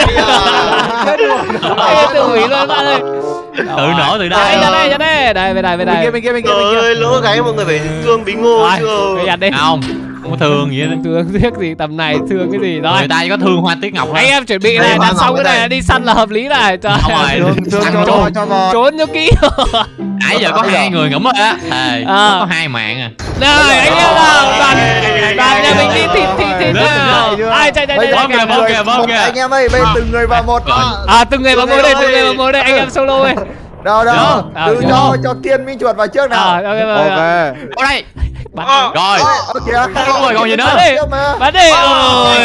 [SPEAKER 1] Tự ủi luôn bạn ơi.
[SPEAKER 4] Tự nổ từ
[SPEAKER 1] Đây, ra
[SPEAKER 4] đây.
[SPEAKER 1] đây, ra đây, đây, bên đây, bên
[SPEAKER 2] Bên kia
[SPEAKER 1] đây.
[SPEAKER 2] bên kia bên kia bên
[SPEAKER 5] Trời
[SPEAKER 2] kia.
[SPEAKER 5] ơi, lỗ gáy mọi người phải thương Bí Ngô
[SPEAKER 1] Rồi,
[SPEAKER 5] chưa?
[SPEAKER 1] bây giờ đi.
[SPEAKER 4] Không, không có thương gì hết.
[SPEAKER 1] Thương tiếc gì tầm này, thương cái gì rồi.
[SPEAKER 4] Người ta chỉ có thương Hoa Tiết Ngọc thôi.
[SPEAKER 1] Anh em chuẩn bị này,
[SPEAKER 2] Đây,
[SPEAKER 1] đặt
[SPEAKER 2] ba
[SPEAKER 1] xong
[SPEAKER 2] ngọc
[SPEAKER 1] cái
[SPEAKER 2] cái
[SPEAKER 1] này
[SPEAKER 2] này.
[SPEAKER 1] đi săn là hợp lý này. Trời.
[SPEAKER 4] Không rồi.
[SPEAKER 2] Thương thương
[SPEAKER 4] Săn
[SPEAKER 2] cho
[SPEAKER 4] trốn.
[SPEAKER 2] bò cho bò.
[SPEAKER 1] Trốn cho kỹ.
[SPEAKER 4] Nãy giờ có hai người ngẫm rồi á. Thề,
[SPEAKER 1] À.
[SPEAKER 4] có hai mạng à.
[SPEAKER 1] Rồi, anh em nào, đoàn đoàn nhà mình đi thịt thịt thịt nào. Ai chạy chạy chạy
[SPEAKER 2] Bây giờ
[SPEAKER 1] chạy.
[SPEAKER 4] Bom kìa, bom kìa, bom
[SPEAKER 2] một
[SPEAKER 4] kìa.
[SPEAKER 2] anh em ơi, bây giờ từng người vào một.
[SPEAKER 1] À, từng người vào ngồi đây, từng người vào ngồi đây, anh em solo ơi.
[SPEAKER 2] Đâu đâu.
[SPEAKER 1] Đâu?
[SPEAKER 2] Từ
[SPEAKER 1] À,
[SPEAKER 2] cho cho Kiên Minh chuột vào trước nào.
[SPEAKER 1] À, ok, ok.
[SPEAKER 2] Ok.
[SPEAKER 4] Ở đây.
[SPEAKER 1] Bắn
[SPEAKER 5] Ờ.
[SPEAKER 4] Rồi.
[SPEAKER 2] Ôi, kìa.
[SPEAKER 4] Không rồi, còn gì nữa.
[SPEAKER 1] Bắn đi,
[SPEAKER 2] Trước mà.
[SPEAKER 1] bắn đi. Ôi.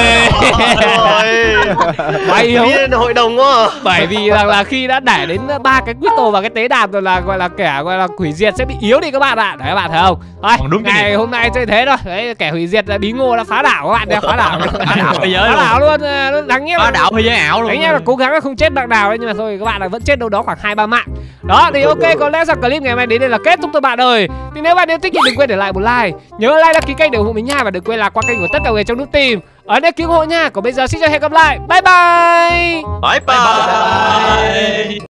[SPEAKER 5] Rồi.
[SPEAKER 1] Mày yếu.
[SPEAKER 5] Đi lên hội đồng quá.
[SPEAKER 1] Bởi vì rằng là khi đã đẩy đến ba cái Quito và cái tế đàn rồi là gọi là kẻ gọi là hủy diệt sẽ bị yếu đi các bạn ạ. Đấy các bạn thấy không? Thôi,
[SPEAKER 4] Còn đúng cái
[SPEAKER 1] ngày
[SPEAKER 4] này.
[SPEAKER 1] hôm nay chơi thế thôi. Đấy, kẻ hủy diệt là Bí Ngô đã phá đảo các bạn, đã phá đảo.
[SPEAKER 4] Phá đảo thế giới
[SPEAKER 1] Phá
[SPEAKER 4] luôn.
[SPEAKER 1] đảo luôn, à, nó đáng nhẽ
[SPEAKER 4] Phá
[SPEAKER 1] là
[SPEAKER 4] đảo thế giới ảo luôn.
[SPEAKER 1] Đấy nha, là cố gắng là không chết bạn nào đấy, nhưng mà thôi các bạn là vẫn chết đâu đó khoảng hai ba mạng. Đó thì ok, có lẽ rằng clip ngày hôm nay đến đây là kết thúc thôi bạn ơi. Thì nếu bạn yêu thích thì đừng quên để lại một like, nhớ like đăng ký kênh để ủng hộ mình nha, và đừng quên là qua kênh của tất cả người trong Noob Team ở đây cứu hộ nha. Còn bây giờ xin chào hẹn gặp lại, bye bye.
[SPEAKER 5] Bye bye.